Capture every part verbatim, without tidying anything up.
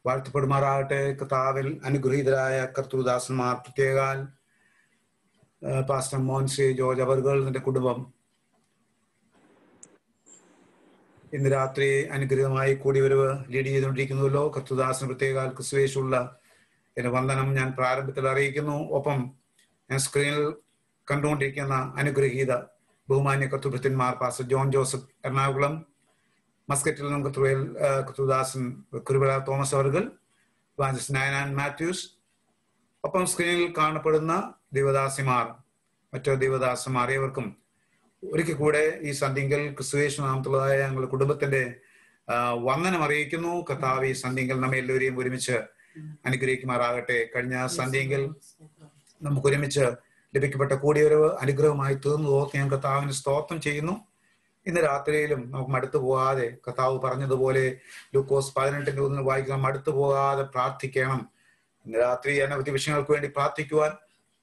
വാഴ്ത്തപ്പെടുമാറാകട്ടെ. കർത്താവിൽ അനുഗ്രഹീതരായ കർത്തൃദാസന്മാർ, പ്രത്യേകാൽ പാസ്റ്റർ മോൻസി ജോർജ് അവർകളുടെ കുടുംബം ഇന്ന് രാത്രി അനുഗ്രഹമായി കൂടിവരവ് ലീഡ് ചെയ്തുകൊണ്ടിരിക്കുന്നുവല്ലോ. കർത്തൃദാസന് പ്രത്യേകാൽ ക്രിസ്തുവേശുള്ള എന്റെ വന്ദനം ഞാൻ പ്രാരംഭത്തിൽ അറിയിക്കുന്നു. ഒപ്പം ഞാൻ സ്ക്രീനിൽ കണ്ടുകൊണ്ടിരിക്കുന്ന അനുഗ്രഹീത ബഹുമാന്യ കർത്തൃഭൃത്യന്മാർ പാസ്റ്റർ ജോൺ ജോസഫ് എറണാകുളം, മസ്കറ്റിൽ നിന്നും കർത്തൃവേൽ കർത്തൃദാസൻ കുരുവിള തോമസ് അവർകൾ, നയനാൻ മാത്യൂസ്, ഒപ്പം സ്ക്രീനിൽ കാണപ്പെടുന്ന ദേവദാസിമാർ, മറ്റു ദേവദാസന്മാർ, ഏവർക്കും ഒരിക്കൽ കൂടെ ഈ സന്ധ്യങ്കൽ ക്രിസ്തുയേശു നാമത്തിലുള്ളതായ ഞങ്ങളുടെ കുടുംബത്തിന്റെ വന്ദനം അറിയിക്കുന്നു. കർത്താവ് ഈ സന്ധ്യങ്കൽ നമ്മെ എല്ലാവരെയും ഒരുമിച്ച് അനുഗ്രഹിക്കുമാറാകട്ടെ. കഴിഞ്ഞ സന്ധ്യങ്കൽ നമുക്ക് ഒരുമിച്ച് ലഭിക്കപ്പെട്ട കൂടിയൊരു അനുഗ്രഹമായി തീർന്നു തോന്നി ഞാൻ കർത്താവിന് സ്തോത്രം ചെയ്യുന്നു. ഇന്ന് രാത്രിയിലും നമുക്ക് മടുത്തു പോകാതെ കർത്താവ് പറഞ്ഞതുപോലെ ലൂക്കോസ് പതിനെട്ടിന്റെ ഒന്ന് വായിക്കാൻ മടുത്തു പോകാതെ പ്രാർത്ഥിക്കണം. ഇന്ന് രാത്രി അനവധി വിഷയങ്ങൾക്ക് വേണ്ടി പ്രാർത്ഥിക്കുവാൻ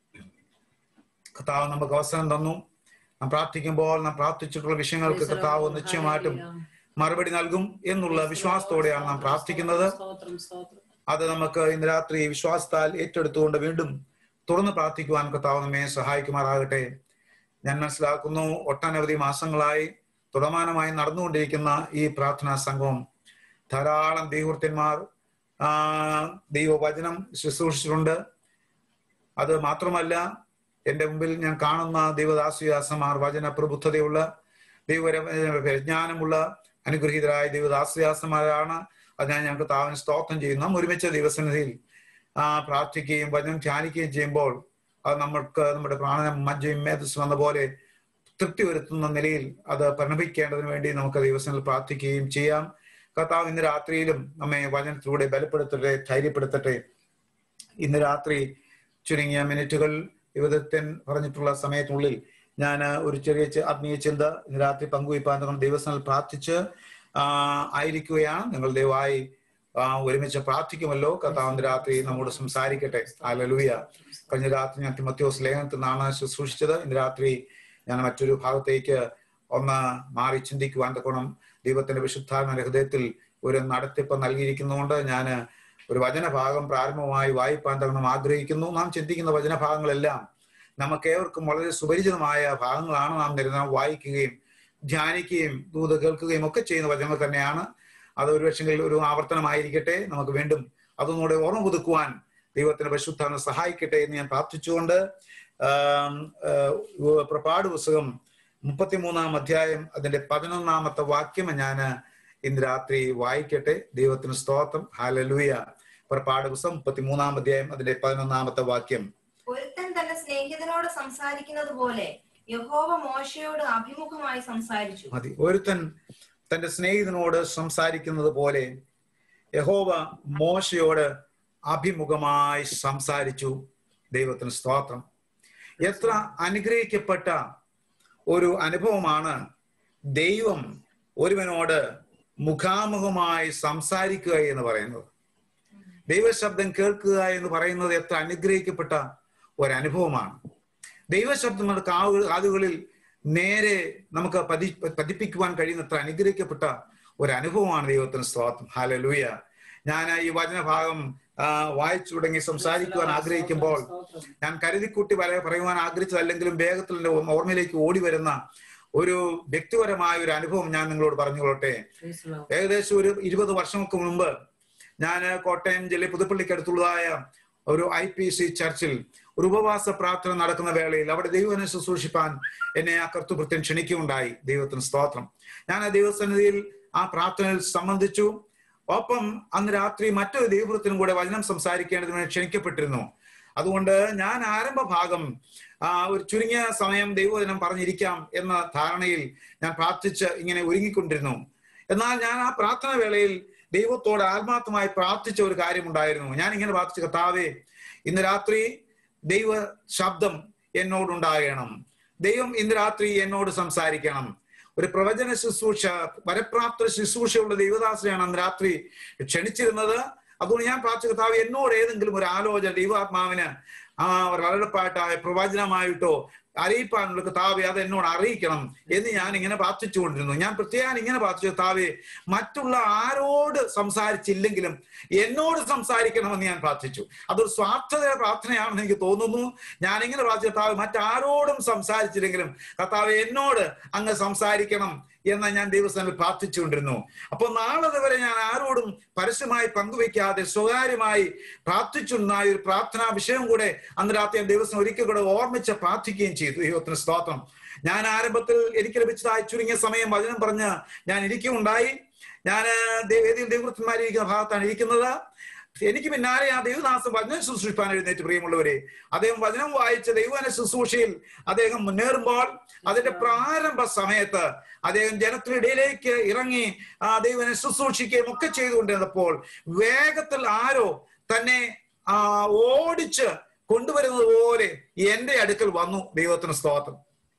കർത്താവ് നമുക്ക് അവസരം തന്നു. നാം പ്രാർത്ഥിക്കുമ്പോൾ നാം പ്രാർത്ഥിച്ചിട്ടുള്ള വിഷയങ്ങൾക്ക് കർത്താവ് നിശ്ചയമായിട്ടും മറുപടി നൽകും എന്നുള്ള വിശ്വാസത്തോടെയാണ് നാം പ്രാർത്ഥിക്കുന്നത്. അത് നമുക്ക് ഇന്ന് രാത്രി വിശ്വാസത്താൽ ഏറ്റെടുത്തുകൊണ്ട് വീണ്ടും തുറന്ന് പ്രാർത്ഥിക്കുവാൻ കർത്താവ് നമ്മെ സഹായിക്കുമാറാകട്ടെ. ഞാൻ മനസ്സിലാക്കുന്നു ഒട്ടനവധി മാസങ്ങളായി തുടർമാനമായി നടന്നുകൊണ്ടിരിക്കുന്ന ഈ പ്രാർത്ഥനാ സംഘം ധാരാളം ദൈവവൃത്യന്മാർ ആ ദൈവവചനം ശുശ്രൂഷിച്ചിട്ടുണ്ട്. അത് മാത്രമല്ല, എന്റെ മുമ്പിൽ ഞാൻ കാണുന്ന ദൈവദാസിദാസന്മാർ വചന പ്രബുദ്ധതയുള്ള ദൈവ വിജ്ഞാനമുള്ള അനുഗ്രഹീതരായ ദൈവദാസിദാസന്മാരാണ്. അതിനാൽ ഞങ്ങൾക്ക് താവിന് സ്തോത്രം ചെയ്യുന്നു. നാം ഒരുമിച്ച് ദൈവസന്നിധിയിൽ ആ പ്രാർത്ഥിക്കുകയും വചനം ധ്യാനിക്കുകയും ചെയ്യുമ്പോൾ അത് നമ്മൾക്ക് നമ്മുടെ പ്രാണനം മജ്ജയും മേധസ്സും എന്ന പോലെ തൃപ്തി വരുത്തുന്ന നിലയിൽ അത് പരിണമിക്കേണ്ടതിന് വേണ്ടി നമുക്ക് ദൈവസന്നിധിയിൽ പ്രാർത്ഥിക്കുകയും ചെയ്യാം. കർത്താവ് ഇന്ന് രാത്രിയിലും നമ്മെ വചനത്തിലൂടെ ബലപ്പെടുത്തട്ടെ, ധൈര്യപ്പെടുത്തട്ടെ. ഇന്ന് രാത്രി ചുരുങ്ങിയ മിനിറ്റുകൾ യുവതൻ പറഞ്ഞിട്ടുള്ള സമയത്തിനുള്ളിൽ ഞാൻ ഒരു ചെറിയ ആത്മീയ ചിന്ത ഇന്ന് രാത്രി പങ്കുവയ്പ്പാൻ നമ്മൾ ദൈവസന്നിധിയിൽ പ്രാർത്ഥിച്ച് ആ ആയിരിക്കുകയാണ്. നിങ്ങൾ ദയവായി ആ ഒരുമിച്ച് പ്രാർത്ഥിക്കുമല്ലോ. കർത്താവ് രാത്രി നമ്മോട് സംസാരിക്കട്ടെ. ഹല്ലേലൂയ. കഴിഞ്ഞ രാത്രി ഞാൻ തിമോഥെയോസ് ലേഖനത്തിൽ നിന്നാണ് ശുശ്രൂഷിച്ചത്. ഇന്ന് രാത്രി ഞാൻ മറ്റൊരു ഭാഗത്തേക്ക് ഒന്ന് മാറി ചിന്തിക്കുവാൻ തക്കോണം ദൈവത്തിന്റെ വിശുദ്ധാത്മ ഹൃദയത്തിൽ ഒരു നടത്തിപ്പ് നൽകിയിരിക്കുന്നതുകൊണ്ട് ഞാൻ ഒരു വചനഭാഗം പ്രാരംഭമായി വായിപ്പാൻ തക്കണം ആഗ്രഹിക്കുന്നു. നാം ചിന്തിക്കുന്ന വചനഭാഗങ്ങളെല്ലാം നമുക്ക് ഏവർക്കും വളരെ സുപരിചിതമായ ഭാഗങ്ങളാണ്. നാം നിരന്തരം വായിക്കുകയും ധ്യാനിക്കുകയും ദൂത് കേൾക്കുകയും ഒക്കെ ചെയ്യുന്ന വചനങ്ങൾ തന്നെയാണ്. അത് ഒരു പക്ഷെങ്കിൽ ഒരു ആവർത്തനമായിരിക്കട്ടെ. നമുക്ക് വീണ്ടും അതൊന്നുകൂടെ ഓർമ്മ പുതുക്കുവാൻ ദൈവത്തിന്റെ പരിശുദ്ധാത്മ സഹായിക്കട്ടെ എന്ന് ഞാൻ പ്രാർത്ഥിച്ചുകൊണ്ട് പുറപ്പാട് പുസ്തകം മുപ്പത്തിമൂന്നാം അധ്യായം അതിന്റെ പതിനൊന്നാമത്തെ വാക്യം ഞാൻ ഇന്ന് രാത്രി വായിക്കട്ടെ. ദൈവത്തിന് സ്തോത്രം. ഹല്ലേലൂയ. പുറപ്പാട് പുസ്തകം മുപ്പത്തിമൂന്നാം അധ്യായം അതിന്റെ പതിനൊന്നാമത്തെ വാക്യം. ഒരുത്തൻ തന്റെ സ്നേഹിതനോട് സംസാരിക്കുന്നത് പോലെ യഹോവ മോശയോട് അഭിമുഖമായി സംസാരിച്ചു. മതി. ഒരുത്തൻ തന്റെ സ്നേഹിതനോട് സംസാരിക്കുന്നത് പോലെ യഹോവ മോശയോട് അഭിമുഖമായി സംസാരിച്ചു. ദൈവത്തിന് സ്തോത്രം. എത്ര അനുഗ്രഹിക്കപ്പെട്ട ഒരു അനുഭവമാണ് ദൈവം ഒരുവനോട് മുഖാമുഖമായി സംസാരിക്കുക എന്ന് പറയുന്നത്. ദൈവശബ്ദം കേൾക്കുക എന്ന് പറയുന്നത് എത്ര അനുഗ്രഹിക്കപ്പെട്ട ഒരനുഭവമാണ്. ദൈവശബ്ദം നമ്മുടെ കാതുകളിൽ നേരെ നമുക്ക് പതി പതിപ്പിക്കുവാൻ കഴിയുന്ന എത്ര അനുഗ്രഹിക്കപ്പെട്ട ഒരനുഭവമാണ്. ദൈവത്തിന് സ്തോത്രം. ഹല്ലേലൂയ. ഞാൻ ഈ വചനഭാഗം വായിച്ചു തുടങ്ങി സംസാരിക്കുവാൻ ആഗ്രഹിക്കുമ്പോൾ ഞാൻ കരുതിക്കൂട്ടി വരെ പറയുവാൻ ആഗ്രഹിച്ചതല്ലെങ്കിലും വേഗത്തിൽ എൻ്റെ ഓർമ്മയിലേക്ക് ഓടി വരുന്ന ഒരു വ്യക്തിപരമായ ഒരു അനുഭവം ഞാൻ നിങ്ങളോട് പറഞ്ഞുകൊള്ളട്ടെ. ഏകദേശം ഒരു ഇരുപത് വർഷങ്ങൾക്ക് മുമ്പ് ഞാൻ കോട്ടയം ജില്ലയിൽ പുതുപ്പള്ളിക്കടുത്തുള്ളതായ ഒരു ഐ പി സി ചർച്ചിൽ ഒരു ഉപവാസ പ്രാർത്ഥന നടക്കുന്ന വേളയിൽ അവിടെ ദൈവനെ ശുശ്രൂഷിപ്പാൻ എന്നെ ആ കർത്തൃഭൃത്യൻ ക്ഷണിക്കുകയുണ്ടായി. ദൈവത്തിന് സ്തോത്രം. ഞാൻ ആ ദൈവസന്നിധിയിൽ ആ പ്രാർത്ഥനയിൽ സംബന്ധിച്ചു. ഒപ്പം അന്ന് രാത്രി മറ്റൊരു ദൈവവൃത്തിനും കൂടെ വചനം സംസാരിക്കേണ്ടതിന് ക്ഷണിക്കപ്പെട്ടിരുന്നു. അതുകൊണ്ട് ഞാൻ ആരംഭ ഭാഗം ആ ഒരു ചുരുങ്ങിയ സമയം ദൈവവചനം പറഞ്ഞിരിക്കാം എന്ന ധാരണയിൽ ഞാൻ പ്രാർത്ഥിച്ച് ഇങ്ങനെ ഒരുങ്ങിക്കൊണ്ടിരുന്നു. എന്നാൽ ഞാൻ ആ പ്രാർത്ഥന വേളയിൽ ദൈവത്തോട് ആത്മാർത്ഥമായി പ്രാർത്ഥിച്ച ഒരു കാര്യമുണ്ടായിരുന്നു. ഞാൻ ഇങ്ങനെ പ്രാർത്ഥിച്ച, കർത്താവേ, ഇന്ന് രാത്രി ദൈവ ശബ്ദം എന്നോടുണ്ടാകണം. ദൈവം ഇന്ന് രാത്രി എന്നോട് സംസാരിക്കണം. ഒരു പ്രവചന ശുശ്രൂഷ, വരപ്രാപ്ത ശുശ്രൂഷയുള്ള ദൈവദാസനെയാണ് അന്ന് രാത്രി ക്ഷണിച്ചിരുന്നത്. അതുകൊണ്ട് ഞാൻ പ്രാർത്ഥിച്ച, കർത്താവ് എന്നോട് ഏതെങ്കിലും ഒരു ആലോചന ദൈവാത്മാവിന് ആ വെള്ളപ്പാട്ടായ പ്രവചനമായിട്ടോ അറിയിപ്പാനുള്ള കർത്താവെ അത് എന്നോട് അറിയിക്കണം എന്ന് ഞാൻ ഇങ്ങനെ പ്രാർത്ഥിച്ചുകൊണ്ടിരുന്നു. ഞാൻ പ്രത്യേകം ഇങ്ങനെ പ്രാർത്ഥിച്ചു, കർത്താവെ മറ്റുള്ള ആരോട് സംസാരിച്ചില്ലെങ്കിലും എന്നോട് സംസാരിക്കണമെന്ന് ഞാൻ പ്രാർത്ഥിച്ചു. അതൊരു സ്വാർത്ഥതയുടെ പ്രാർത്ഥനയാണെന്ന് എനിക്ക് തോന്നുന്നു. ഞാൻ ഇങ്ങനെ പ്രാർത്ഥിച്ചു, കർത്താവെ മറ്റാരോടും സംസാരിച്ചില്ലെങ്കിലും കർത്താവെ എന്നോട് അങ്ങ് സംസാരിക്കണം എന്ന് ഞാൻ ദൈവസ്ഥാനിൽ പ്രാർത്ഥിച്ചുകൊണ്ടിരുന്നു. അപ്പൊ നാളെ വരെ ഞാൻ ആരോടും പരസ്യമായി പങ്കുവെക്കാതെ സ്വകാര്യമായി പ്രാർത്ഥിച്ചിരുന്ന ഒരു പ്രാർത്ഥനാ വിഷയം കൂടെ അന്ന് രാത്രി ഞാൻ ദൈവസ്ഥാനം ഒരിക്കൽ കൂടെ ഓർമ്മിച്ച് പ്രാർത്ഥിക്കുകയും ചെയ്തു. ദൈവത്തിന് സ്തോത്രം. ഞാൻ ആരംഭത്തിൽ എനിക്ക് ലഭിച്ചതായി ചുരുങ്ങിയ സമയം വചനം പറഞ്ഞ് ഞാൻ ഇരിക്കുന്നുണ്ടായി. ഞാൻ ദൈവവൃത്തന്മാരിരിക്കുന്ന ഭാഗത്താണ് ഇരിക്കുന്നത്. എനിക്ക് പിന്നാലെ ആ ദൈവദാസൻ വചനം ശുശ്രൂഷിപ്പാൻ എഴുന്നേറ്റ്. പ്രിയമുള്ളവരെ, അദ്ദേഹം വചനം വായിച്ച ദൈവവചന ശുശ്രൂഷയിൽ അദ്ദേഹം മുന്നേറുമ്പോൾ അതിന്റെ പ്രാരംഭ സമയത്ത് അദ്ദേഹം ജനത്തിനിടയിലേക്ക് ഇറങ്ങി ആ ദൈവവചനം ശുശ്രൂഷിക്കുകയും ഒക്കെ ചെയ്തുകൊണ്ടിരുന്നപ്പോൾ വേഗത്തിൽ ആരോ തന്നെ ആ ഓടിച്ച് കൊണ്ടുവരുന്നത് പോലെ എന്റെ അടുക്കൽ വന്നു. ദൈവത്തിന് സ്തോത്രം.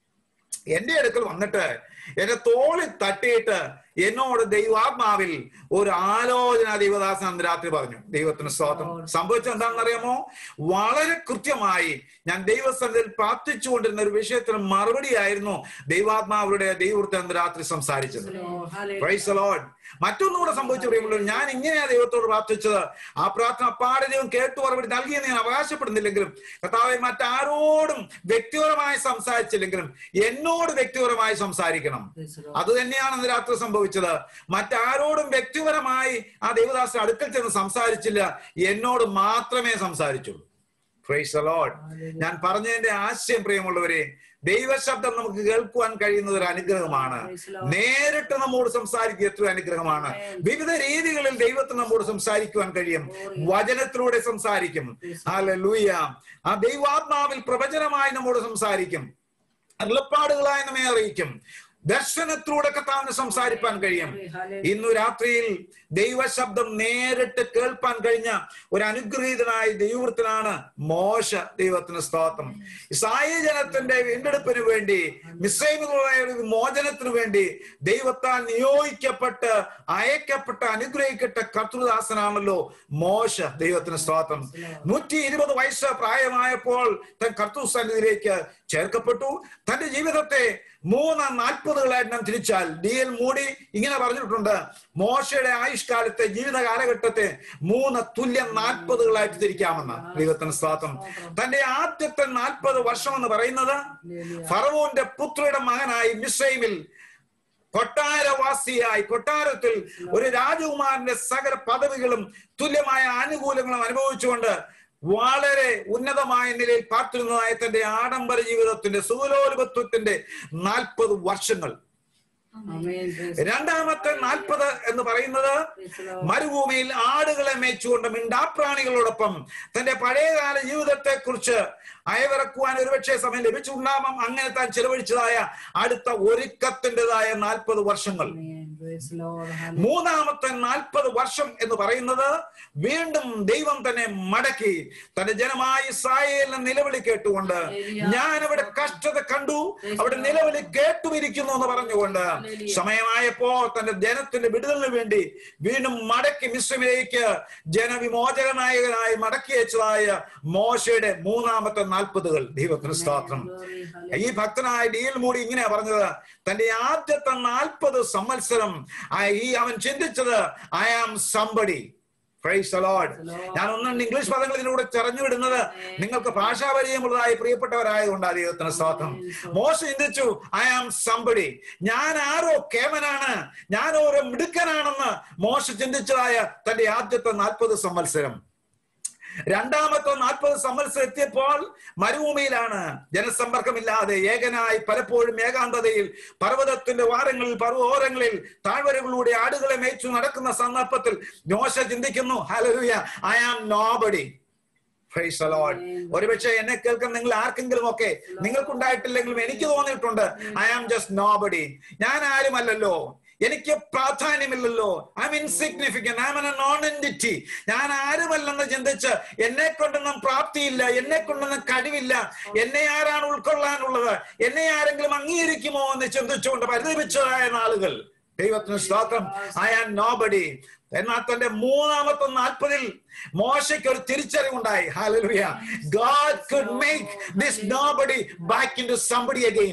എന്റെ അടുക്കൽ വന്നിട്ട് എന്നെ തോളിൽ തട്ടിയിട്ട് എന്നോട് ദൈവാത്മാവിൽ ഒരു ആലോചന ദൈവദാസൻ അന്ന് രാത്രി പറഞ്ഞു. ദൈവത്തിന് സ്തോത്രം. സംഭവിച്ചത് എന്താണെന്ന് അറിയാമോ? വളരെ കൃത്യമായി ഞാൻ ദൈവസന്നിധിയിൽ പ്രാർത്ഥിച്ചുകൊണ്ടിരുന്ന ഒരു വിഷയത്തിന് മറുപടി ആയിരുന്നു ദൈവാത്മാവരുടെ ദൈവത്തെ അന്ന് രാത്രി സംസാരിച്ചത്. Price the Lord. മറ്റൊന്നുകൂടെ സംഭവിച്ചു പറയുമ്പോൾ ഞാൻ ഇങ്ങനെയാ ദൈവത്തോട് പ്രാർത്ഥിച്ചത്. ആ പ്രാർത്ഥന അപ്പാടെ ദൈവം കേട്ടു മറുപടി നൽകിയെന്ന് ഞാൻ അവകാശപ്പെടുന്നില്ലെങ്കിലും കർത്താവേ മറ്റാരോടും വ്യക്തിപരമായി സംസാരിച്ചില്ലെങ്കിലും എന്നോട് വ്യക്തിപരമായി സംസാരിക്കണം. അത് തന്നെയാണ് അന്ന് രാത്രി സംഭവിച്ചത്. മറ്റാരോടും വ്യക്തിപരമായി ആ ദൈവദാസ അടുക്കൽ ചെന്ന് സംസാരിച്ചില്ല, എന്നോട് മാത്രമേ സംസാരിച്ചുള്ളൂ. Price the lord. ഞാൻ പറഞ്ഞതിന്റെ ആശയം പ്രിയമുള്ളവരെ, ദൈവശബ്ദം നമുക്ക് കേൾക്കുവാൻ കഴിയുന്നത് ഒരു അനുഗ്രഹമാണ്. നേരിട്ട് നമ്മോട് സംസാരിക്കുക എത്ര അനുഗ്രഹമാണ്. വിവിധ രീതികളിൽ ദൈവത്തിന് നമ്മോട് സംസാരിക്കുവാൻ കഴിയും. വചനത്തിലൂടെ സംസാരിക്കും. ഹല്ലേലൂയ. ആ ദൈവാത്മാവിൽ പ്രവചനമായി നമ്മോട് സംസാരിക്കും. അരുളപ്പാടുകളായി നമ്മെ അറിയിക്കും. ദർശനത്തിലൂടെ കർത്താവിന് സംസാരിപ്പാൻ കഴിയും. ഇന്നു രാത്രിയിൽ ദൈവശബ്ദം നേരിട്ട് കേൾപ്പാൻ കഴിഞ്ഞ ഒരു അനുഗ്രഹീതനായ ദൈവത്തിനാണ് മോശ. ദൈവത്തിന് സ്തോത്രം. ഇസ്രായേൽ ജനത്തിന്റെ വീണ്ടെടുപ്പിന് വേണ്ടി, മിസ്രയീമിലുള്ള വിമോചനത്തിന് വേണ്ടി ദൈവത്താൽ നിയോഗിക്കപ്പെട്ട് അയക്കപ്പെട്ട അനുഗ്രഹിക്കപ്പെട്ട കർത്തൃദാസനാണല്ലോ മോശ. ദൈവത്തിന് സ്തോത്രം. നൂറ്റി ഇരുപത് വയസ്സ് പ്രായമായപ്പോൾ തൻ കർത്തൃസന്നിധിയിലേക്ക് ചേർക്കപ്പെട്ടു. തന്റെ ജീവിതത്തെ മൂന്ന് നാൽപ്പതുകളായിട്ട് നാം തിരിച്ചാൽ ഡി എൽ മൂടി ഇങ്ങനെ പറഞ്ഞിട്ടുണ്ട്, മോശയുടെ ആയുഷ്കാലത്തെ ജീവിത കാലഘട്ടത്തെ മൂന്ന് തുല്യ നാൽപ്പതുകളായിട്ട് തിരിക്കാമെന്ന്. ദൈവത്തിന് സ്തോത്രം. തന്റെ ആദ്യത്തെ നാൽപ്പത് വർഷം എന്ന് പറയുന്നത് ഫറവോന്റെ പുത്രിയുടെ മകനായി മിസ്രയീമിൽ കൊട്ടാരവാസിയായി കൊട്ടാരത്തിൽ ഒരു രാജകുമാരന്റെ സകല പദവികളും തുല്യമായ ആനുകൂല്യങ്ങളും അനുഭവിച്ചുകൊണ്ട് വളരെ ഉന്നതമായ നിലയിൽ പാർത്തിരുന്നതായ തന്റെ ആഡംബര ജീവിതത്തിന്റെ സുലോലുപത്വത്തിന്റെ നാൽപ്പത് വർഷങ്ങൾ. രണ്ടാമത്തെ നാൽപ്പത് എന്ന് പറയുന്നത് മരുഭൂമിയിൽ ആടുകളെ മേച്ചുകൊണ്ട് മിണ്ടാപ്രാണികളോടൊപ്പം തന്റെ പഴയകാല ജീവിതത്തെ കുറിച്ച് അയവിറക്കുവാൻ ഒരുപക്ഷെ സമയം ലഭിച്ചിട്ടുണ്ടാവാം. അങ്ങനെ താൻ ചെലവഴിച്ചതായ അടുത്ത ഒരുക്കത്തിൻ്റെതായ നാൽപ്പത് വർഷങ്ങൾ. മൂന്നാമത്തെ നാൽപ്പത് വർഷം എന്ന് പറയുന്നത് വീണ്ടും ദൈവം തന്നെ മടക്കി തന്റെ ജനമായ ഇസ്രായേലിനെ നിലവിളി കേട്ടുകൊണ്ട്, ഞാൻ അവിടെ കഷ്ടത കണ്ടു, അവിടെ നിലവിളി കേട്ടുമിരിക്കുന്നു എന്ന് പറഞ്ഞുകൊണ്ട് സമയമായപ്പോ തന്റെ ജനത്തിന്റെ വിടുതലിന് വേണ്ടി വീണ്ടും മടക്കി മിസ്രയീമിലേക്ക് ജനവിമോചകനായകനായി മടക്കി അയച്ചതായ മോശയുടെ മൂന്നാമത്തെ നാൽപ്പതുകൾ. ദൈവത്തിന് സ്തോത്രം. ഈ ഭക്തനായ ഡി എൽ മൂടി ഇങ്ങനെയാ പറഞ്ഞത്, തന്റെ ആദ്യത്തെ നാൽപ്പത് സംവത്സരം ഈ അവൻ ചിന്തിച്ചത് I am somebody. Praise the lord. ഞാൻ ഒന്നും ഇംഗ്ലീഷ് പദങ്ങൾ ഇതിലൂടെ തെരഞ്ഞു വിടുന്നത് നിങ്ങൾക്ക് ഭാഷാപരിചയമുള്ളതായി പ്രിയപ്പെട്ടവരായതുകൊണ്ടാണ്. ദൈവത്തിന് സ്തോത്രം. മോശ ചിന്തിച്ചു ഐ ആം സംബഡി. ഞാൻ ആരോ കേമനാണ്, ഞാൻ ഓരോ മിടുക്കനാണെന്ന് മോശ ചിന്തിച്ചതായ തന്റെ ആദ്യത്തെ നാൽപ്പത് സംവത്സരം. രണ്ടാമത്തെ നാൽപ്പത് സംവത്സരം എത്തിയപ്പോൾ മരുഭൂമിയിലാണ്, ജനസമ്പർക്കമില്ലാതെ ഏകനായി പലപ്പോഴും ഏകാന്തതയിൽ പർവ്വതത്തിന്റെ വാരങ്ങളിൽ പർവ്വതോരങ്ങളിൽ താഴ്വരകളിലൂടെ ആടുകളെ മേച്ചു നടക്കുന്ന സന്ദർഭത്തിൽ മോശ ചിന്തിക്കുന്നു, ഹല്ലേലൂയ, I am nobody. Praise the lord. ഒരുപക്ഷെ എന്നെ കേൾക്കുന്ന നിങ്ങൾ ആർക്കെങ്കിലും ഒക്കെ നിങ്ങൾക്കുണ്ടായിട്ടില്ലെങ്കിലും എനിക്ക് തോന്നിയിട്ടുണ്ട് ഐ ആം ജസ്റ്റ് നോബഡി. ഞാൻ ആരുമല്ലല്ലോ, എനിക്ക് പ്രാധാന്യമില്ലല്ലോ, I am insignificant, I am a non entity. ഞാൻ ആരുമല്ലെന്ന് ചിന്തിച്ച് എന്നെ കൊണ്ടൊന്നും പ്രാപ്തിയില്ല, എന്നെ കൊണ്ടൊന്നും കഴിവില്ല, എന്നെ ആരാണ് ഉൾക്കൊള്ളാനുള്ളത്, എന്നെ ആരെങ്കിലും അംഗീകരിക്കുമോ എന്ന് ചിന്തിച്ചുകൊണ്ട് പരിതപിച്ചതായ നാളുകൾ. ദൈവത്തിന് സ്തോത്രം. I am nobody. എന്നാൽ തന്റെ മൂന്നാമത്തെ നാൽപ്പതിൽ മോശയ്ക്ക് ഒരു തിരിച്ചറിവുണ്ടായി. ഹല്ലേലൂയ. God could make this nobody back into somebody again.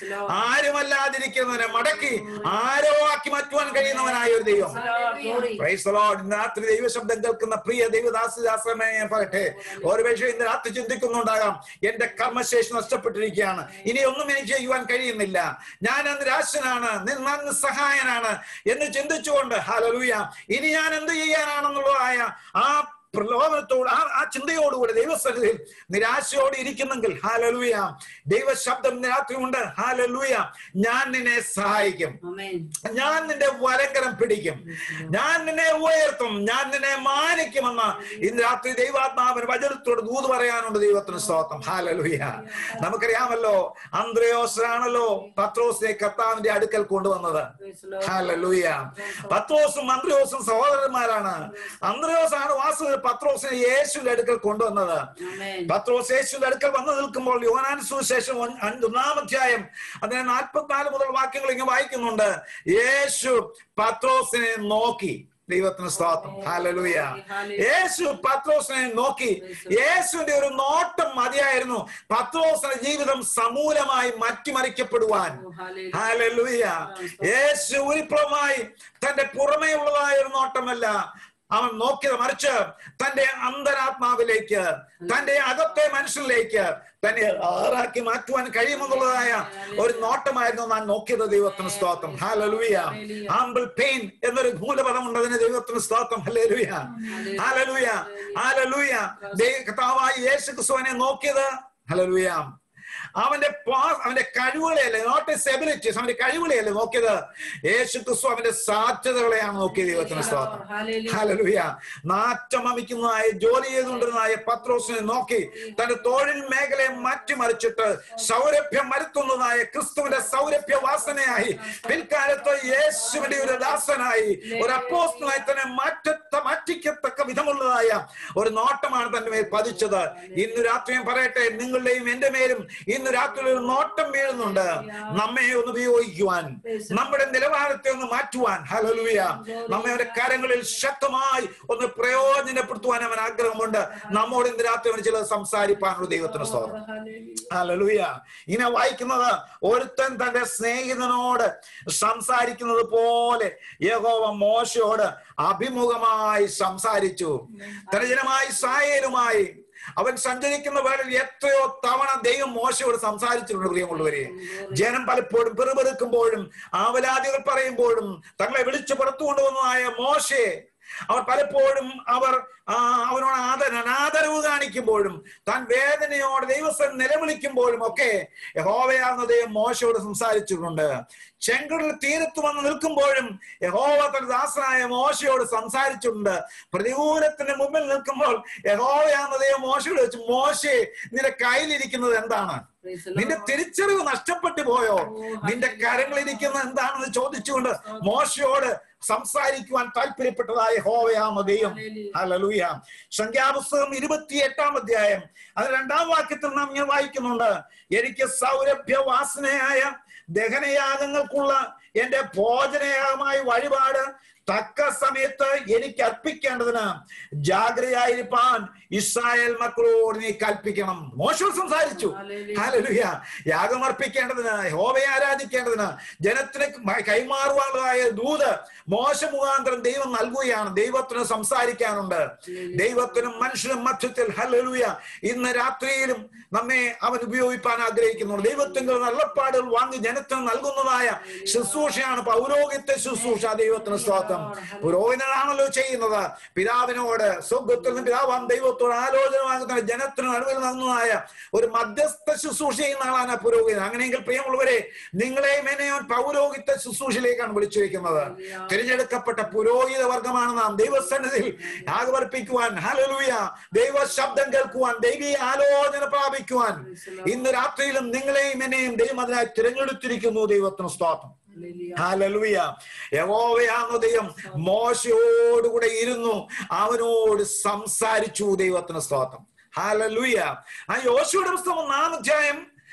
ആരുമല്ലാതിരിക്കുന്നവനെ മടക്കി ആരോ ആക്കി മാറ്റുവാൻ കഴിയുന്നവനായ ഒരു ദൈവം. Praise the Lord. ഇന്ന് രാത്രി ദൈവശബ്ദം കേൾക്കുന്ന പ്രിയ ദൈവദാസദാസമേ ഞാൻ പറയട്ടെ, ഒരുപക്ഷെ ഇന്ന് രാത്രി ചിന്തിക്കുന്നുണ്ടാകാം, എന്റെ കർമ്മശേഷി നഷ്ടപ്പെട്ടിരിക്കുകയാണ്, ഇനി ഒന്നും എനിക്ക് ചെയ്യുവാൻ കഴിയുന്നില്ല, ഞാൻ നിരാശനാണ്, ഞാൻ സഹായനാണ് എന്ന് ചിന്തിച്ചുകൊണ്ട് ഹല്ലേലൂയ ഇനി ഞാൻ എന്ത് ചെയ്യാനാണെന്നുള്ളതായ ആ പ്രലോഭനത്തോട് ആ ആ ചിന്തയോടുകൂടി ദൈവസന്നിധിയിൽ നിരാശയോടെ ഇരിക്കുന്നെങ്കിൽ ഹല്ലേലൂയ ദൈവശബ്ദം രാത്രി ഉണ്ട്. ഹല്ലേലൂയ ഞാൻ നിന്നെ സഹായിക്കും, ഞാൻ നിന്റെ വലങ്കരം പിടിക്കും, ഞാൻ നിന്നെ ഉയർത്തും, ഞാൻ നിന്നെ മാനിക്കുമെന്ന് ഇന്ന് രാത്രി ദൈവാത്മാവിന് വചനത്തോട് ദൂത് പറയാനുണ്ട്. ദൈവത്തിന് സ്തോത്രം. ഹല്ലേലൂയ. നമുക്കറിയാമല്ലോ, അന്ത്രയോസാണല്ലോ പത്രോസിനെ കർത്താവിന്റെ അടുക്കൽ കൊണ്ടുവന്നത്. ഹല്ലേലൂയ. പത്രോസും അന്ത്രയോസും സഹോദരന്മാരാണ്. അന്ത്രയോസാണ് വാസ്തവത്തിൽ പത്രോസിനെ യേശുവിന്റെ അടുക്കൽ കൊണ്ടുവന്നത്. പത്രോസ് യേശുവിന്റെ അടുക്കൽ വന്നു നിൽക്കുമ്പോൾ യോഹന്നാൻ സുവിശേഷം ഒന്നാം അധ്യായം അതിനെ നാൽപ്പത്തിനാല് മുതൽ വാക്യങ്ങൾ ഇങ്ങനെ വായിക്കുന്നുണ്ട്. യേശു പത്രോസിനെ നോക്കി. ദൈവത്തിന് സ്തോത്രം. ഹല്ലേലൂയ. യേശു പത്രോസിനെ നോക്കി. യേശുവിന്റെ ഒരു നോട്ടം മതിയായിരുന്നു പത്രോസിന്റെ ജീവിതം സമൂലമായി മാറ്റിമറിക്കപ്പെടുവാൻ. ഹല്ലേലൂയ. യേശു ഒരിപ്പുറമായി തന്റെ പുറമേ ഉള്ളതായ ഒരു നോട്ടമല്ല അവൻ നോക്കിയത്, മറിച്ച് തന്റെ അന്തരാത്മാവിലേക്ക്, തന്റെ അകത്തെ മനുഷ്യനിലേക്ക് തന്നെ ആറാക്കി മാറ്റുവാൻ കഴിയുമെന്നുള്ളതായ ഒരു നോട്ടമായിരുന്നു ഞാൻ നോക്കിയത്. ദൈവത്തിന് സ്തോത്രം. ഹല്ലേലൂയ. ഹംബിൾ പെയിൻ എന്നൊരു മൂലപദമുണ്ട് അതിന്. ദൈവത്തിന് സ്തോത്രം. ഹല്ലേലൂയ. ഹല്ലേലൂയ. ഹല്ലേലൂയ. കർത്താവായ യേശു ക്രിസ്തുവിനെ നോക്കിയത് ഹല്ലേലൂയ അവന്റെ അവന്റെ കഴിവുകളെയല്ലേ, നോട്ട് ഹിസ് എബിലിറ്റീസ്, അവന്റെ കഴിവുകളെയല്ലേ നോക്കിയത്. യേശു ക്രിസ്തു അവന്റെ സാധ്യതകളെയാണ് നോക്കിയത്. ദൈവത്തിന് സ്തോത്രം. ഹല്ലേലൂയ. നാറ്റം അമിക്കുന്നതായ ജോലി ചെയ്തുകൊണ്ടിരുന്നതായ പത്രോസിനെ നോക്കി തന്റെ തൊഴിൽ മേഖലയെ മാറ്റിമറിച്ചിട്ട് സൗരഭ്യം വരുത്തുന്നതായ ക്രിസ്തുവിന്റെ സൗരഭ്യ വാസനയായി പിൽക്കാലത്ത് യേശുവിന്റെ ഒരു ദാസനായി ഒരു അപ്പോസ്തലനായി തന്നെ മാറ്റത്ത മാറ്റിക്കത്തക്ക വിധമുള്ളതായ ഒരു നോട്ടമാണ് തന്റെ മേൽ പതിച്ചത്. ഇന്ന് രാത്രി ഞാൻ പറയട്ടെ, നിങ്ങളുടെയും എന്റെ മേലും ഇന്ന് രാത്രി ഒരു നോട്ടം വീഴുന്നുണ്ട്, നമ്മെ ഒന്ന് ഉപയോഗിക്കുവാൻ, നമ്മുടെ നിലവാരത്തെ ഒന്ന് മാറ്റുവാൻ. ഹല്ലേലൂയ. നമ്മെ അവന്റെ കരങ്ങളിൽ ശക്തമായി ഒന്ന് പ്രയോജനപ്പെടുത്തുവാൻ അവൻ ആഗ്രഹമുണ്ട്. നമ്മോട് ഇന്ന് രാത്രി അവന് ചിലത് സംസാരിപ്പാനുള്ള ദൈവത്തിന് സ്തോത്രം. ഹല്ലേലൂയ. ഇങ്ങനെ വായിക്കുന്നത്, ഒരുത്തൻ തന്റെ സ്നേഹിതനോട് സംസാരിക്കുന്നത് പോലെ യഹോവ മോശയോട് അഭിമുഖമായി സംസാരിച്ചു. തന്റെ ജനമായ ഇസ്രായേലുമായി അവൻ സഞ്ചരിക്കുന്ന വേളയിൽ എത്രയോ തവണ ദൈവം മോശയോട് സംസാരിച്ചിട്ടുണ്ട്. പ്രിയമുള്ളവരെ, ജനം പലപ്പോഴും പെറുപെറുക്കുമ്പോഴും ആവലാദികൾ പറയുമ്പോഴും തങ്ങളെ വിളിച്ചു പുറത്തു കൊണ്ടുവന്നതായ മോശയെ അവർ പലപ്പോഴും അവർ അവനോട് ആദര അനാദരവ് കാണിക്കുമ്പോഴും താൻ വേദനയോടെ ദൈവസ്ഥൻ നിലവിളിക്കുമ്പോഴും ഒക്കെ യഹോവയാകുന്ന ദൈവം മോശയോട് സംസാരിച്ചിട്ടുണ്ട്. ചെങ്കടൽ തീരത്ത് വന്ന് നിൽക്കുമ്പോഴും യഹോവ തന്റെ ദാസനായ മോശയോട് സംസാരിച്ചിട്ടുണ്ട്. പ്രതികൂലത്തിന് മുമ്പിൽ നിൽക്കുമ്പോൾ യഹോവയാകുന്ന ദൈവം മോശയോട് വെച്ച്, മോശേ നിന്റെ കയ്യിലിരിക്കുന്നത് എന്താണ്? നിന്റെ തിരിച്ചറിവ് നഷ്ടപ്പെട്ടു പോയോ? നിന്റെ കരങ്ങളിരിക്കുന്നത് എന്താണെന്ന് ചോദിച്ചുകൊണ്ട് മോശയോട് സംസാരിക്കുവാൻ താല്പര്യപ്പെട്ടതായ യഹോവയാകുന്ന ദൈവം. ഹല്ലേലൂയ. സംഖ്യാപുസ്തകം ഇരുപത്തി എട്ടാം അധ്യായം അത് രണ്ടാം വാക്യത്തിൽ നാം ഇങ്ങനെ വായിക്കുന്നുണ്ട്, എനിക്ക് സൗരഭ്യ വാസനയായ ദഹനയാഗങ്ങൾക്കുള്ള എന്റെ ഭോജനയാഗമായ വഴിപാട് തക്ക സമയത്ത് എനിക്ക് അർപ്പിക്കേണ്ടതിന് ജാഗ്രതയായിരിക്കാൻ ഇസ്രായേൽ മക്കളോട് നീ കൽപ്പിക്കണം. മോശയോട് സംസാരിച്ചു. ഹല്ലേലൂയ. യാഗം അർപ്പിക്കേണ്ടതിന്, യഹോവയെ ആരാധിക്കേണ്ടതിന് ജനത്തിന് കൈമാറുവാനുള്ളതായ ദൂത് മോശ മുഖാന്തരം ദൈവം നൽകുകയാണ്. ദൈവത്തിന് സംസാരിക്കാനുണ്ട്. ദൈവത്തിനും മനുഷ്യനും മധ്യത്തിൽ ഹല്ലേലൂയ ഇന്ന് രാത്രിയിലും നമ്മെ അവൻ ഉപയോഗിക്കാൻ ആഗ്രഹിക്കുന്നുണ്ട്. ദൈവത്തിന്റെ നല്ലപ്പാടുകൾ വാങ്ങി ജനത്തിന് നൽകുന്നതായ ശുശ്രൂഷയാണ് പൗരോഹിത്യ ശുശ്രൂഷ. ദൈവത്തിന് സ്തോത്രം. പുരോഹിതനാണല്ലോ ചെയ്യുന്നത്. പിതാവിനോട് സ്വർഗ്ഗത്തിൽ നിന്ന് പിതാവാം ദൈവത്തോട് ആലോചന വാങ്ങുന്ന ജനത്തിന് നടുവിൽ നൽകുന്നതായ ഒരു മധ്യസ്ഥ ശുശ്രൂഷ ചെയ്യുന്ന ആളാണ് പുരോഹിതൻ. അങ്ങനെയെങ്കിൽ പ്രിയമുള്ളവരെ, നിങ്ങളെയും എന്നെയും പൗരോഹിത്യ ശുശ്രൂഷയിലേക്കാണ് വിളിച്ചിരിക്കുന്നത്. തിരഞ്ഞെടുക്കപ്പെട്ട പുരോഹിത വർഗമാണ് നാം. ദൈവസന്നിധിയിൽ യാഗമർപ്പിക്കുവാൻ, ഹല്ലേലൂയ, ദൈവ ശബ്ദം കേൾക്കുവാൻ, ദൈവീയ ആലോചന പ്രാപിക്കുവാൻ ഇന്ന് രാത്രിയിലും നിങ്ങളെയും എന്നെയും ദൈവം അതിനായി തിരഞ്ഞെടുത്തിരിക്കുന്നു. ദൈവത്തിന് സ്തോത്രം. ഹല്ലേലൂയ. യഹോവയാകുന്ന ദൈവം മോശയോടുകൂടെ ഇരുന്നു, അവനോട് സംസാരിച്ചു. ദൈവത്തിന് സ്തോത്രം. ഹല്ലേലൂയ. ആ യോശുവയുടെ പുസ്തകം ഒന്നാം അധ്യായം